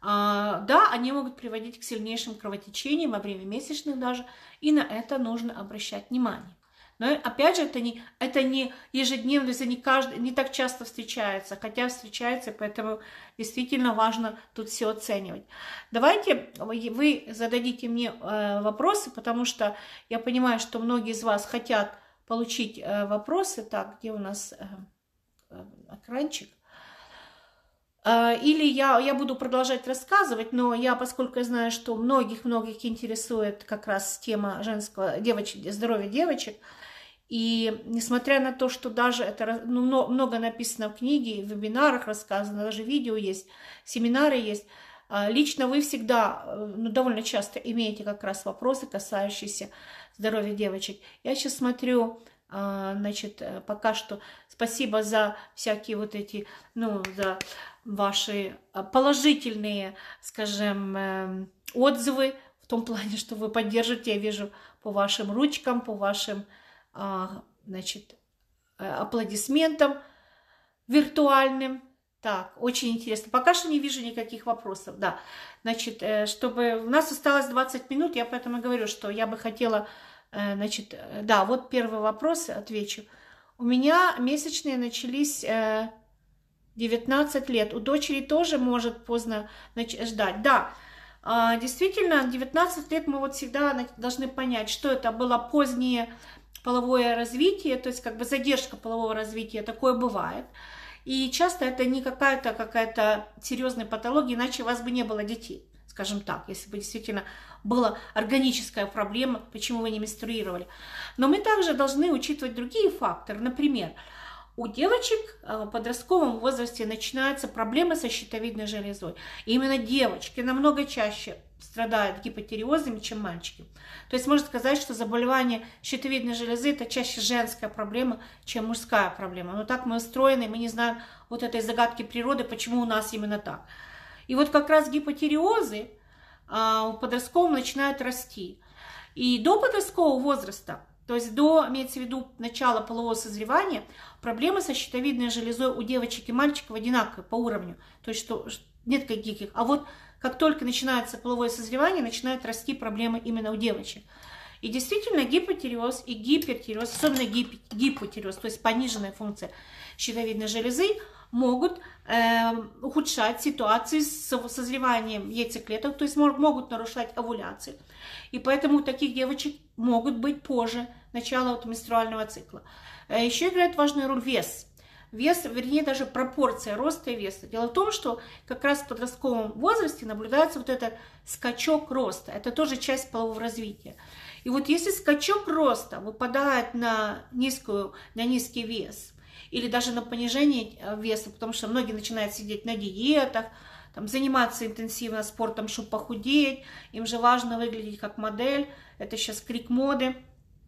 да, они могут приводить к сильнейшим кровотечениям во время месячных даже, и на это нужно обращать внимание. Но опять же, это не ежедневно, это не так часто встречается, хотя встречается, поэтому действительно важно тут все оценивать. Давайте вы зададите мне вопросы, потому что я понимаю, что многие из вас хотят получить вопросы. Так, где у нас экранчик? Или я буду продолжать рассказывать, но поскольку я знаю, что многих интересует как раз тема здоровья девочек, и несмотря на то, что даже это много написано в книге, в вебинарах рассказано, даже видео есть, семинары есть, лично вы всегда, довольно часто имеете как раз вопросы, касающиеся здоровья девочек. Я сейчас смотрю, значит, пока что спасибо за всякие вот эти, за ваши положительные, скажем, отзывы, в том плане, что вы поддержите, я вижу по вашим ручкам, по вашим, значит, аплодисментам виртуальным. Так, очень интересно. Пока что не вижу никаких вопросов. Да, значит, чтобы... У нас осталось 20 минут, я поэтому говорю, что я бы хотела... Значит, да, вот первый вопрос, отвечу. У меня месячные начались 19 лет. У дочери тоже может поздно ждать. Да, действительно, 19 лет мы вот всегда должны понять, что это было позднее половое развитие, то есть как бы задержка полового развития, такое бывает. И часто это не какая-то серьезная патология, иначе у вас бы не было детей, скажем так, если бы действительно была органическая проблема, почему вы не менструировали. Но мы также должны учитывать другие факторы. Например, у девочек в подростковом возрасте начинаются проблемы со щитовидной железой. И именно девочки намного чаще страдают гипотиреозами, чем мальчики. То есть можно сказать, что заболевание щитовидной железы – это чаще женская проблема, чем мужская проблема. Но так мы устроены, мы не знаем вот этой загадки природы, почему у нас именно так. И вот как раз гипотиреозы в подростковом начинают расти. И до подросткового возраста, то есть имеется в виду начала полового созревания, проблемы со щитовидной железой у девочек и мальчиков одинаковые по уровню. То есть что нет каких. А вот как только начинается половое созревание, начинают расти проблемы именно у девочек. И действительно гипотиреоз и гипертиреоз, особенно гипотиреоз, то есть пониженная функция щитовидной железы, могут ухудшать ситуации с созреванием яйцеклеток, то есть могут нарушать овуляцию. И поэтому у таких девочек могут быть позже начала менструального цикла. Еще играет важную роль вес. Вес, вернее, даже пропорция роста и веса. Дело в том, что как раз в подростковом возрасте наблюдается вот этот скачок роста. Это тоже часть полового развития. И вот если скачок роста выпадает на низкий вес, или даже на понижение веса, потому что многие начинают сидеть на диетах, там, заниматься интенсивно спортом, чтобы похудеть, им же важно выглядеть как модель, это сейчас крик моды.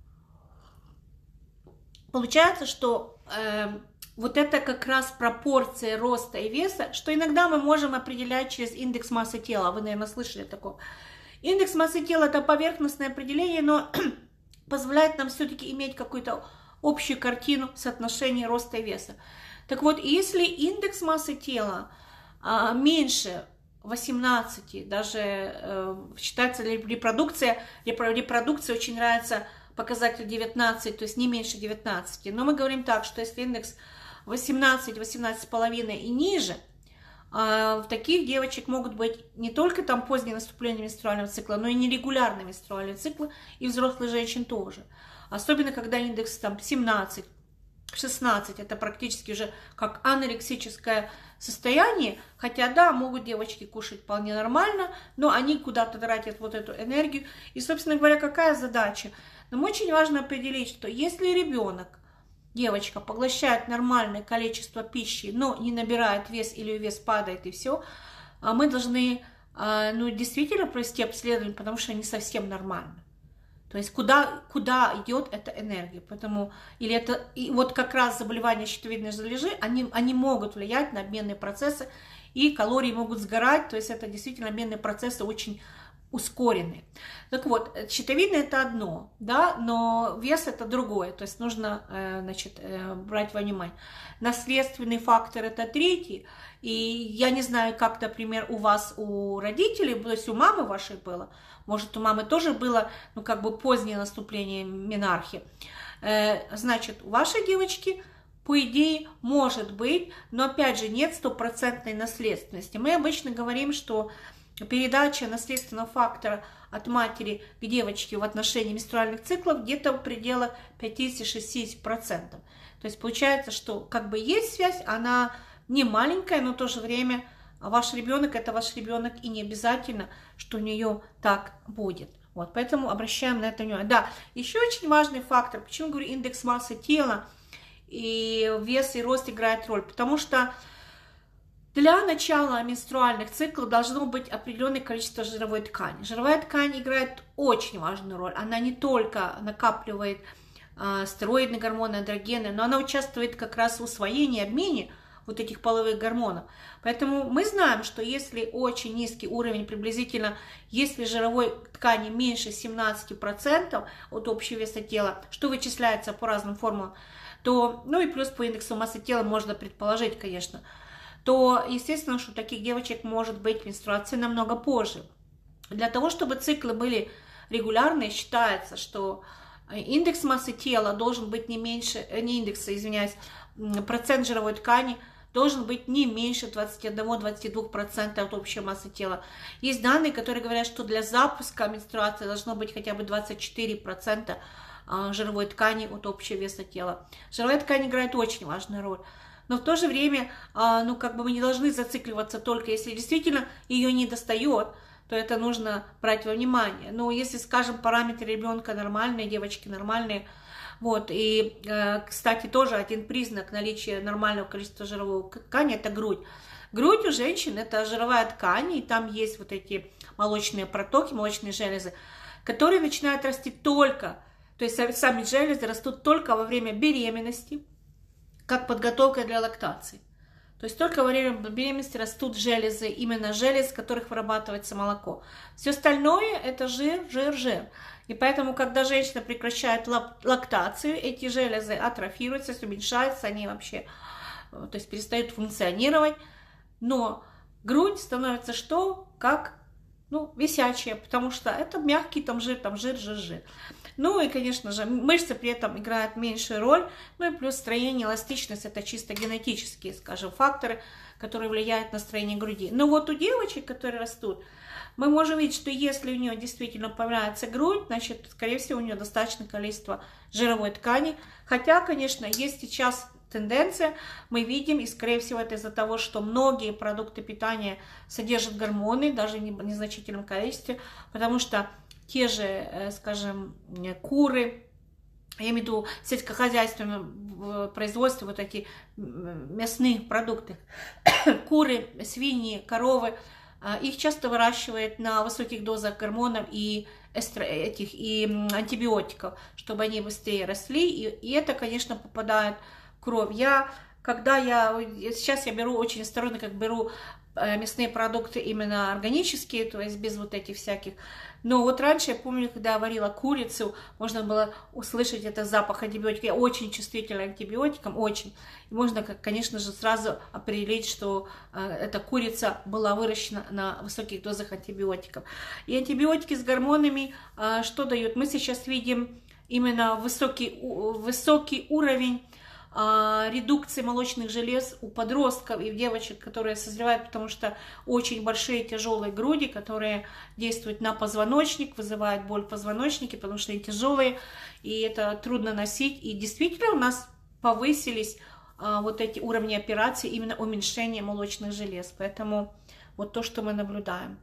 Получается, что вот это как раз пропорция роста и веса, что иногда мы можем определять через индекс массы тела. Вы, наверное, слышали такое. Индекс массы тела – это поверхностное определение, но позволяет нам все-таки иметь какую-то общую картину соотношения роста и веса. Так вот, если индекс массы тела меньше 18, даже считается репродукция очень нравится показатель 19, то есть не меньше 19. Но мы говорим так, что если индекс 18, 18,5 и ниже, в таких девочек могут быть не только там позднее наступление менструального цикла, но и нерегулярные менструальные циклы, и взрослых женщин тоже. Особенно, когда индекс там 17, 16, это практически уже как анорексическое состояние, хотя да, могут девочки кушать вполне нормально, но они куда-то тратят вот эту энергию. И, собственно говоря, какая задача? Нам очень важно определить, что если ребенок, девочка, поглощает нормальное количество пищи, но не набирает вес или вес падает и все, мы должны действительно провести обследование, потому что не совсем нормально. То есть куда идет эта энергия. Поэтому, и вот как раз заболевания щитовидной железы, они могут влиять на обменные процессы, и калории могут сгорать, то есть это действительно обменные процессы очень ускоренные. Так вот, щитовидная это одно, да, но вес это другое, то есть нужно, брать во внимание. Наследственный фактор это третий, и я не знаю, как, например, у родителей, то есть у мамы вашей было, может, у мамы тоже было, позднее наступление менархии. Значит, у вашей девочки, по идее, может быть, но опять же нет стопроцентной наследственности. Мы обычно говорим, что передача наследственного фактора от матери к девочке в отношении менструальных циклов где-то в пределах 50-60%. То есть получается, что есть связь, она не маленькая, но в то же время ваш ребенок это ваш ребенок, и не обязательно, что у нее так будет. Вот, поэтому обращаем на это внимание. Да, еще очень важный фактор, почему говорю индекс массы тела и вес и рост играет роль, потому что для начала менструальных циклов должно быть определенное количество жировой ткани. Жировая ткань играет очень важную роль. Она не только накапливает стероидные гормоны, андрогены, но она участвует как раз в усвоении, обмене вот этих половых гормонов. Поэтому мы знаем, что если очень низкий уровень, приблизительно, если жировой ткани меньше 17% от общего веса тела, что вычисляется по разным формулам, то, и плюс по индексу массы тела можно предположить, конечно, то, естественно, что у таких девочек может быть менструация намного позже. Для того, чтобы циклы были регулярные, считается, что индекс массы тела должен быть не меньше, процент жировой ткани должен быть не меньше 21-22% от общей массы тела. Есть данные, которые говорят, что для запуска менструации должно быть хотя бы 24% жировой ткани от общего веса тела. Жировая ткань играет очень важную роль. Но в то же время, мы не должны зацикливаться только, если действительно ее не достает, то это нужно брать во внимание. Но если, скажем, параметры ребенка нормальные, девочки нормальные, и, кстати, тоже один признак наличия нормального количества жировой ткани – это грудь. Грудь у женщин – это жировая ткань, и там есть вот эти молочные протоки, молочные железы, которые начинают расти только, то есть сами железы растут только во время беременности, как подготовка для лактации. То есть только во время беременности растут железы, именно железы, из которых вырабатывается молоко. Все остальное это жир. И поэтому, когда женщина прекращает лактацию, эти железы атрофируются, уменьшаются, они вообще перестают функционировать. Но грудь становится что? Как, ну, висячая, потому что это мягкий там жир, жир. Ну и, конечно же, мышцы при этом играют меньшую роль, ну и плюс строение, эластичность, это чисто генетические, скажем, факторы, которые влияют на строение груди. Но вот у девочек, которые растут, мы можем видеть, что если у нее действительно появляется грудь, значит, скорее всего, у нее достаточное количество жировой ткани. Хотя, конечно, есть сейчас тенденция, мы видим, и, скорее всего, это из-за того, что многие продукты питания содержат гормоны, даже в незначительном количестве, потому что те же, скажем, куры, я имею в виду сельскохозяйственное производство, вот эти мясные продукты, куры, свиньи, коровы, их часто выращивают на высоких дозах гормонов и антибиотиков, чтобы они быстрее росли, и это, конечно, попадает в кровь. Сейчас я беру очень осторожно, как беру мясные продукты именно органические, то есть без вот этих всяких. Но вот раньше, я помню, когда я варила курицу, можно было услышать этот запах антибиотика. Я очень чувствительна к антибиотикам, очень. И можно, конечно же, сразу определить, что эта курица была выращена на высоких дозах антибиотиков. И антибиотики с гормонами что дают? Мы сейчас видим именно высокий уровень редукции молочных желез у подростков и девочек, которые созревают, потому что очень большие тяжелые груди, которые действуют на позвоночник, вызывают боль в позвоночнике, потому что они тяжелые, и это трудно носить. И действительно у нас повысились вот эти уровни операций, именно уменьшение молочных желез. Поэтому вот то, что мы наблюдаем.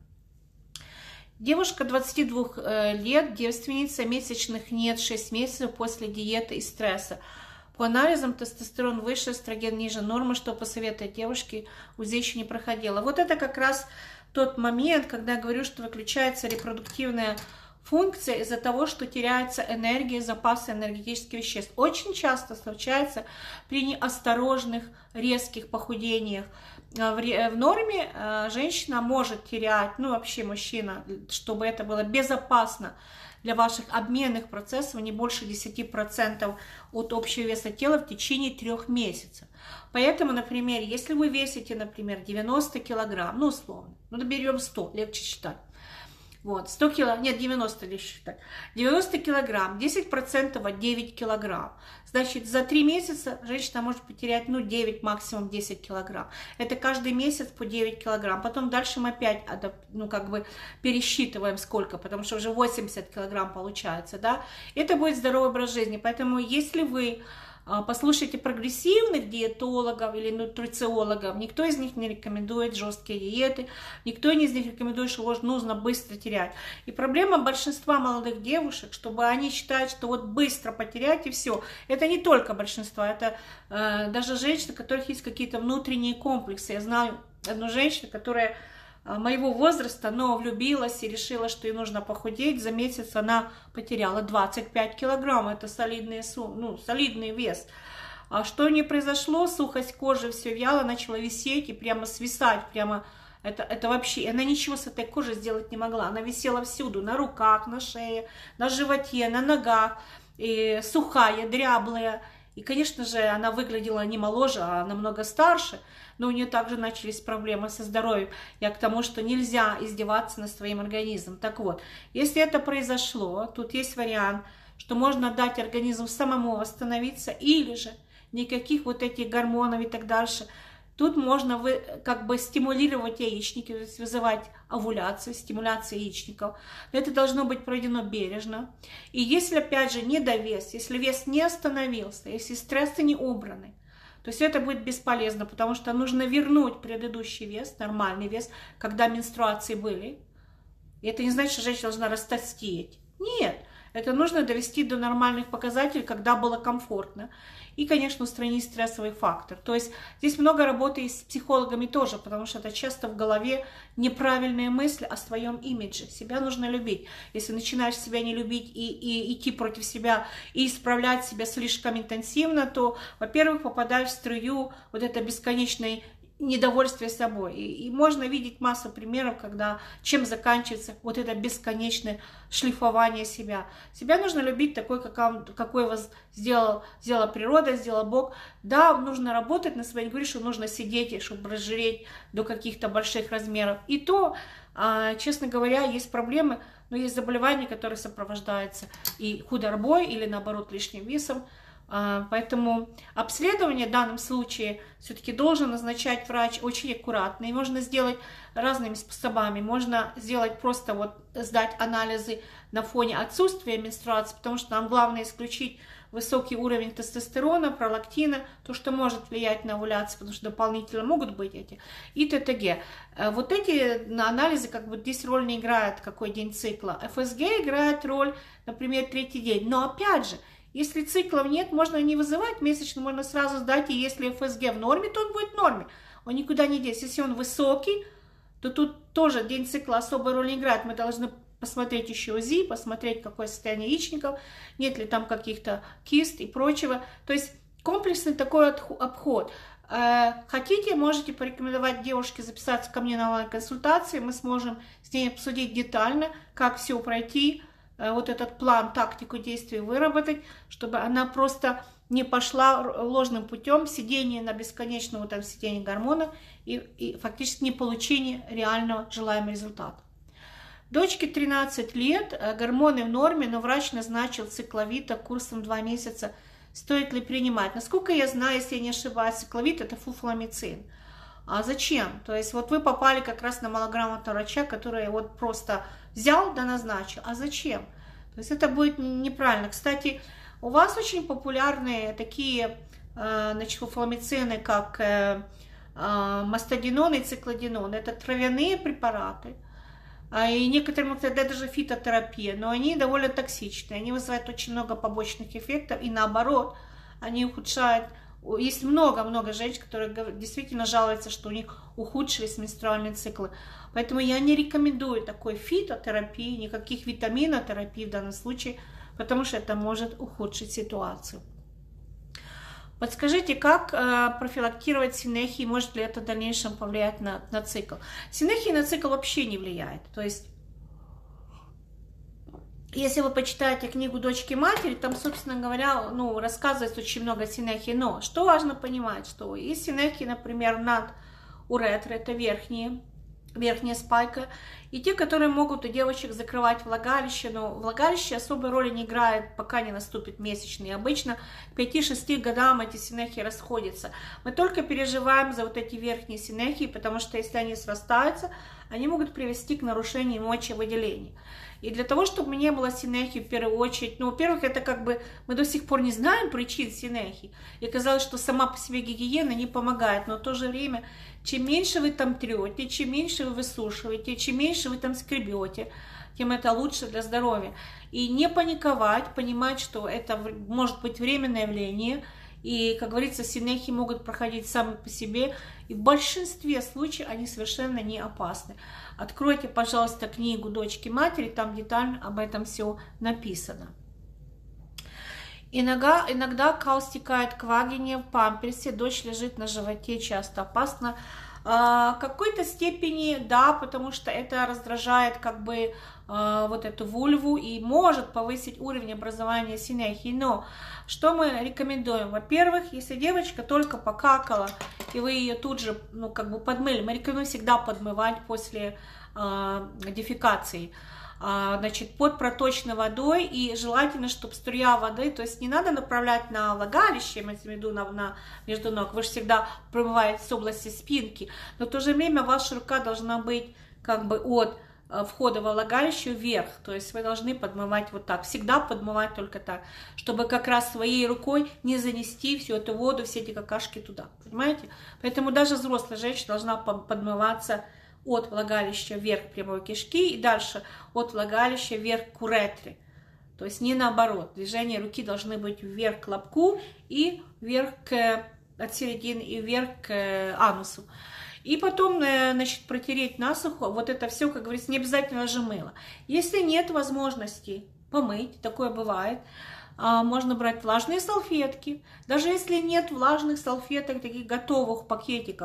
Девушка 22 лет, девственница, месячных нет, 6 месяцев после диеты и стресса. По анализам тестостерон выше, эстроген ниже нормы, что посоветует девушке, УЗИ еще не проходила. Вот это как раз тот момент, когда я говорю, что выключается репродуктивная функция из-за того, что теряется энергия, запасы энергетических веществ. Очень часто случается при неосторожных, резких похудениях. В норме женщина может терять, ну вообще мужчина, чтобы это было безопасно для ваших обменных процессов, не больше 10% от общего веса тела в течение 3 месяцев. Поэтому, например, если вы весите, например, 90 килограмм, ну условно, ну берем 100, легче считать. Вот, 100 килограмм, нет, 90 лишь считать. 90 килограмм, 10% от 9 килограмм. Значит, за 3 месяца женщина может потерять, ну, 9, максимум 10 килограмм. Это каждый месяц по 9 килограмм. Потом дальше мы опять, ну, как бы пересчитываем сколько, потому что уже 80 килограмм получается, да. Это будет здоровый образ жизни. Поэтому, если вы послушайте прогрессивных диетологов или нутрициологов, никто из них не рекомендует жесткие диеты, никто из них не рекомендует, что нужно быстро терять. И проблема большинства молодых девушек, чтобы они считают, что вот быстро потерять и все. Это не только большинство, это даже женщины, у которых есть какие-то внутренние комплексы. Я знаю одну женщину, которая моего возраста, но влюбилась и решила, что ей нужно похудеть. За месяц она потеряла 25 килограмм. Это солидный вес. А что у нее произошло? Сухость кожи, все вяло, начала висеть и прямо свисать. Это вообще, она ничего с этой кожей сделать не могла. Она висела всюду, на руках, на шее, на животе, на ногах. И сухая, дряблая. И, конечно же, она выглядела не моложе, а намного старше. Но у нее также начались проблемы со здоровьем. Я к тому, что нельзя издеваться над своим организмом. Так вот, если это произошло, тут есть вариант, что можно дать организму самому восстановиться, или же никаких вот этих гормонов и так дальше. Тут можно как бы стимулировать яичники, то есть вызывать овуляцию, стимуляцию яичников. Но это должно быть проведено бережно. И если, опять же, недовес, если вес не остановился, если стрессы не убраны, то есть это будет бесполезно, потому что нужно вернуть предыдущий вес, нормальный вес, когда менструации были. И это не значит, что женщина должна растолстеть. Нет, это нужно довести до нормальных показателей, когда было комфортно. И, конечно, устранить стрессовый фактор. То есть здесь много работы и с психологами тоже, потому что это часто в голове неправильные мысли о своем имидже. Себя нужно любить. Если начинаешь себя не любить и идти против себя, и исправлять себя слишком интенсивно, то, во-первых, попадаешь в струю вот этой бесконечной недовольствие собой. И можно видеть массу примеров, когда чем заканчивается вот это бесконечное шлифование себя. Себя нужно любить такой, какой вас сделала природа, сделал Бог. Да, нужно работать над своей, не говорю, что нужно сидеть, чтобы разжиреть до каких-то больших размеров. И то, честно говоря, есть проблемы, но есть заболевания, которые сопровождаются и худобой или, наоборот, лишним весом. Поэтому обследование в данном случае все-таки должен назначать врач очень аккуратно. И можно сделать разными способами. Можно сделать просто вот сдать анализы на фоне отсутствия менструации, потому что нам главное исключить высокий уровень тестостерона, пролактина, то, что может влиять на овуляцию, потому что дополнительно могут быть эти, и ТТГ. Вот эти анализы как бы здесь роль не играют, какой день цикла. ФСГ играет роль, например, 3-й день. Но опять же, если циклов нет, можно не вызывать месячный, можно сразу сдать, и если ФСГ в норме, то он будет в норме. Он никуда не деться. Если он высокий, то тут тоже день цикла особой роли не играет. Мы должны посмотреть еще УЗИ, посмотреть, какое состояние яичников, нет ли там каких-то кист и прочего. То есть комплексный такой обход. Хотите, можете порекомендовать девушке записаться ко мне на онлайн-консультации, мы сможем с ней обсудить детально, как все пройти, вот этот план, тактику действий выработать, чтобы она просто не пошла ложным путем сидения на бесконечном вот этом сидении гормонов и фактически не получения реального желаемого результата. Дочке 13 лет, гормоны в норме, но врач назначил цикловита курсом 2 месяца. Стоит ли принимать? Насколько я знаю, если я не ошибаюсь, цикловит это фуфломицин. А зачем? То есть вот вы попали как раз на малограмотного врача, который вот просто взял да назначил. А зачем? То есть это будет неправильно. Кстати, у вас очень популярные такие значит, фуфломицины, как мастодинон и циклодинон. Это травяные препараты. И некоторым это даже фитотерапия, но они довольно токсичные. Они вызывают очень много побочных эффектов. И наоборот, они ухудшают. Есть много-много женщин, которые действительно жалуются, что у них ухудшились менструальные циклы. Поэтому я не рекомендую такой фитотерапии, никаких витаминотерапий в данном случае, потому что это может ухудшить ситуацию. Подскажите, как профилактировать синехии, может ли это в дальнейшем повлиять на цикл? Синехия на цикл вообще не влияет. То есть, если вы почитаете книгу «Дочки матери», там, собственно говоря, ну, рассказывается очень много синехий. Но что важно понимать, что есть синехии, например, над уретрой, это верхняя спайка, и те, которые могут у девочек закрывать влагалище, но влагалище особой роли не играет, пока не наступит месячный. Обычно к 5-6 годам эти синехии расходятся. Мы только переживаем за вот эти верхние синехии, потому что если они срастаются, они могут привести к нарушению мочевыделения. И для того, чтобы не было синехии, в первую очередь, ну, во-первых, это как бы мы до сих пор не знаем причин синехии. И казалось, что сама по себе гигиена не помогает, но в то же время, чем меньше вы там трете, чем меньше вы высушиваете, чем меньше вы там скребете, тем это лучше для здоровья. И не паниковать, понимать, что это может быть временное явление, и, как говорится, синехии могут проходить сами по себе, и в большинстве случаев они совершенно не опасны. Откройте, пожалуйста, книгу «Дочки матери», там детально об этом все написано. Иногда кал стекает к вагине в памперсе, дочь лежит на животе, часто опасно. В какой-то степени, да, потому что это раздражает как бы вот эту вульву и может повысить уровень образования синехии. Но что мы рекомендуем? Во-первых, если девочка только покакала, и вы ее тут же, ну, как бы подмыли, мы рекомендуем всегда подмывать после дефекации. Значит, под проточной водой, и желательно, чтобы струя воды, то есть не надо направлять на влагалище, имею в виду между ног, вы же всегда промываете с области спинки, но в то же время ваша рука должна быть как бы от входа во влагалище вверх, то есть вы должны подмывать вот так, всегда подмывать только так, чтобы как раз своей рукой не занести всю эту воду, все эти какашки туда, понимаете? Поэтому даже взрослая женщина должна подмываться от влагалища вверх прямой кишки и дальше от влагалища вверх к уретре. То есть не наоборот. Движения руки должны быть вверх к лобку и вверх от середины и вверх к анусу. И потом, значит, протереть насухо. Вот это все, как говорится, не обязательно же мыло. Если нет возможности помыть, такое бывает, можно брать влажные салфетки. Даже если нет влажных салфеток, таких готовых в пакетиках,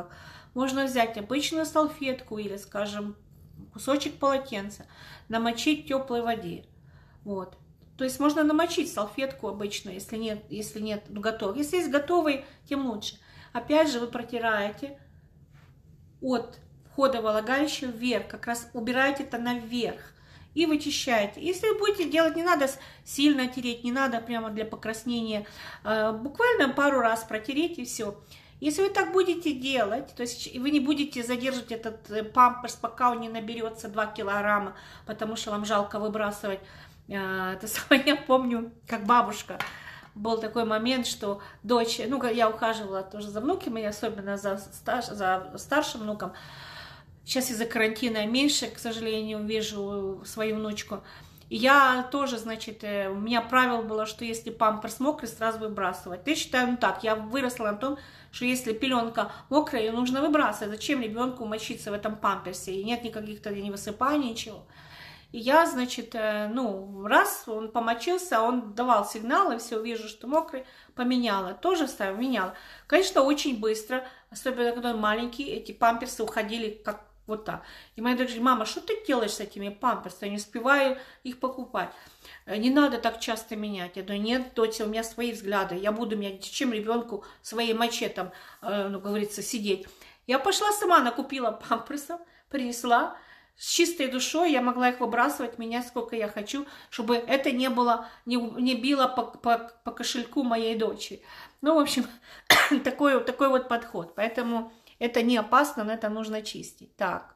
можно взять обычную салфетку или, скажем, кусочек полотенца, намочить в теплой воде. Вот. То есть можно намочить салфетку обычно, если нет готовой. Если есть готовый, тем лучше. Опять же, вы протираете от входа влагалища вверх, как раз убираете это наверх и вычищаете. Если вы будете делать, не надо сильно тереть, не надо прямо для покраснения, буквально пару раз протереть и все. Если вы так будете делать, то есть вы не будете задерживать этот памперс, пока он не наберется 2 килограмма, потому что вам жалко выбрасывать. Это самое, я помню, как бабушка, был такой момент, что дочь, ну, я ухаживала тоже за внуками, особенно за старшим внуком. Сейчас из-за карантина меньше, к сожалению, вижу свою внучку. И я тоже, значит, у меня правило было, что если памперс мокрый, сразу выбрасывать. Я считаю, ну так, я выросла на том, что если пеленка мокрая, ее нужно выбрасывать. Зачем ребенку мочиться в этом памперсе? И нет никаких тогда не высыпаний, ничего. И я, значит, ну, раз он помочился, он давал сигнал, и все, вижу, что мокрый, поменяла. Тоже ставила, меняла. Конечно, очень быстро, особенно когда он маленький, эти памперсы уходили как вот так. И моя дочь говорит: мама, что ты делаешь с этими памперсами? Я не успеваю их покупать. Не надо так часто менять. Я говорю: нет, доча, у меня свои взгляды. Я буду менять. Чем ребенку своей моче там, ну, говорится, сидеть? Я пошла сама, накупила памперсов, принесла. С чистой душой я могла их выбрасывать, менять сколько я хочу, чтобы это не било по кошельку моей дочери. Ну, в общем, такой вот подход. Поэтому это не опасно, но это нужно чистить. Так.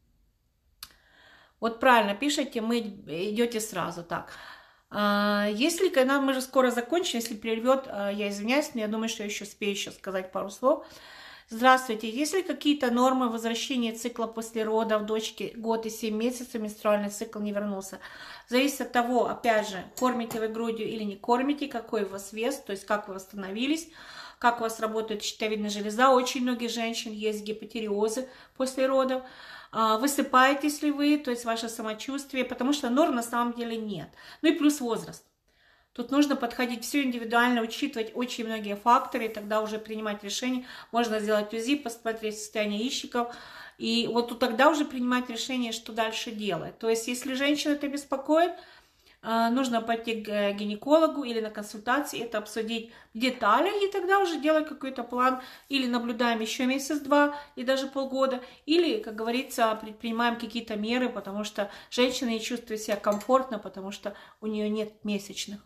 Вот правильно пишите, мы идете сразу. Так. Если, когда мы же скоро закончим, если прервет, я извиняюсь, но я думаю, что я еще успею сказать пару слов. Здравствуйте. Есть ли какие-то нормы возвращения цикла после родов дочки год и 7 месяцев, менструальный цикл не вернулся? Зависит от того, опять же, кормите вы грудью или не кормите, какой у вас вес, то есть как вы восстановились, как у вас работает щитовидная железа. Очень многие женщин есть гипотиреозы после родов. Высыпаетесь ли вы, то есть ваше самочувствие, потому что норм на самом деле нет. Ну и плюс возраст. Тут нужно подходить все индивидуально, учитывать очень многие факторы, и тогда уже принимать решение. Можно сделать УЗИ, посмотреть состояние яичников, и вот тут тогда уже принимать решение, что дальше делать. То есть, если женщина это беспокоит, нужно пойти к гинекологу или на консультации, это обсудить в деталях, и тогда уже делать какой-то план, или наблюдаем еще месяц-два, и даже полгода, или, как говорится, предпринимаем какие-то меры, потому что женщина не чувствует себя комфортно, потому что у нее нет месячных.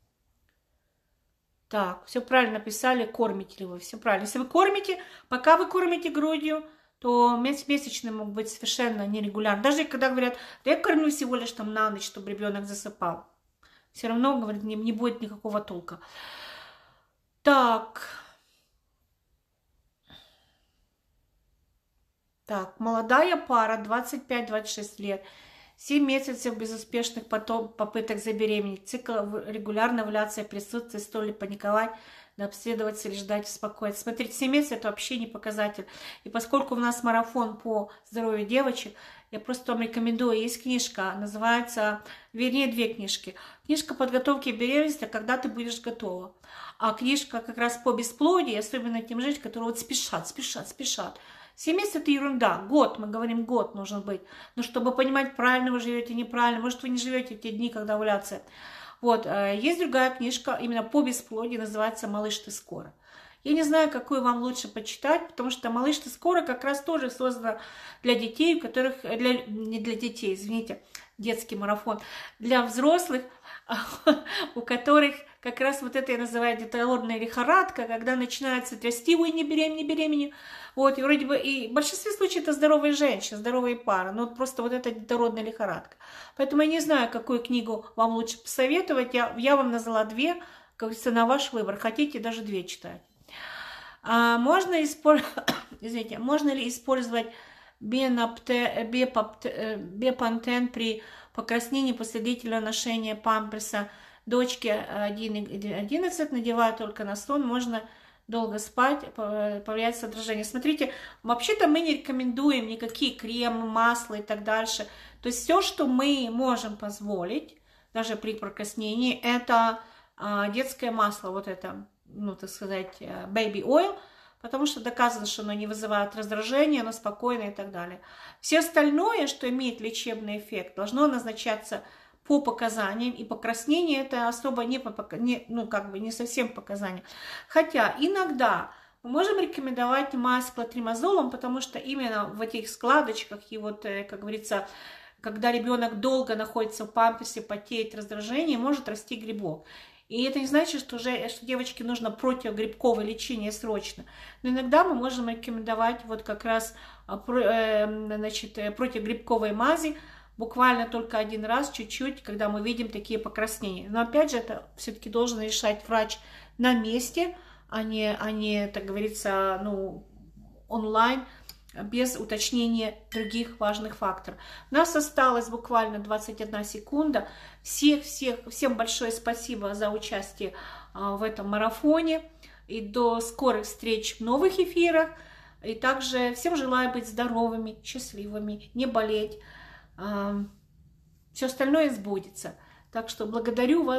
Так, все правильно написали, кормите ли вы, все правильно. Если вы кормите, пока вы кормите грудью, то месячные могут быть совершенно нерегулярны. Даже когда говорят: да я кормлю всего лишь там на ночь, чтобы ребенок засыпал. Все равно, говорят, не будет никакого толка. Так. Так, молодая пара, 25-26 лет. 7 месяцев безуспешных попыток забеременеть. Цикл регулярной овуляции присутствует, стоит ли паниковать, да обследоваться или ждать успокоиться. Смотрите, 7 месяцев это вообще не показатель. И поскольку у нас марафон по здоровью девочек, я просто вам рекомендую. Есть книжка, называется, вернее, 2 книжки. Книжка подготовки к беременности, когда ты будешь готова. А книжка как раз по бесплодию, особенно тем женщинам, которые вот спешат. 7 месяцев это ерунда. Год, мы говорим, год нужно быть. Но чтобы понимать, правильно вы живете, неправильно. Может, вы не живете в те дни, когда овуляция. Вот, есть другая книжка, именно по бесплодию, называется «Малыш, ты скоро». Я не знаю, какую вам лучше почитать, потому что «Малыш, ты скоро» как раз тоже создана для детей, у которых, не для детей, извините, детский марафон, для взрослых, у которых как раз вот это я называю детородная лихорадка, когда начинается трясти: ой, не беременна. Вот, и вроде бы, и в большинстве случаев это здоровые женщины, здоровые пары, но просто вот эта детородная лихорадка. Поэтому я не знаю, какую книгу вам лучше посоветовать, я вам назвала 2, как говорится, на ваш выбор, хотите даже 2 читать. Можно ли использовать бепантен при покраснении после длительного ношения памперса? Дочке 11 надеваю только на сон, можно долго спать, появляется раздражение. Смотрите, вообще-то мы не рекомендуем никакие кремы, масла и так дальше. То есть все, что мы можем позволить, даже при покраснении, это детское масло, вот это, ну, так сказать, baby oil, потому что доказано, что оно не вызывает раздражения, оно спокойное и так далее. Все остальное, что имеет лечебный эффект, должно назначаться по показаниям, и покраснение это особо не совсем показания. Хотя иногда мы можем рекомендовать мазь с клотримазолом, потому что именно в этих складочках и вот, как говорится, когда ребенок долго находится в памперсе, потеет, раздражение, может расти грибок. И это не значит, что девочке нужно противогрибковое лечение срочно. Но иногда мы можем рекомендовать вот как раз противогрибковые мази, буквально только один раз, чуть-чуть, когда мы видим такие покраснения. Но опять же, это все-таки должен решать врач на месте, а не, так говорится, онлайн, без уточнения других важных факторов. У нас осталось буквально 21 секунда. Всем большое спасибо за участие в этом марафоне. И до скорых встреч в новых эфирах. И также всем желаю быть здоровыми, счастливыми, не болеть. Все остальное сбудется. Так что благодарю вас.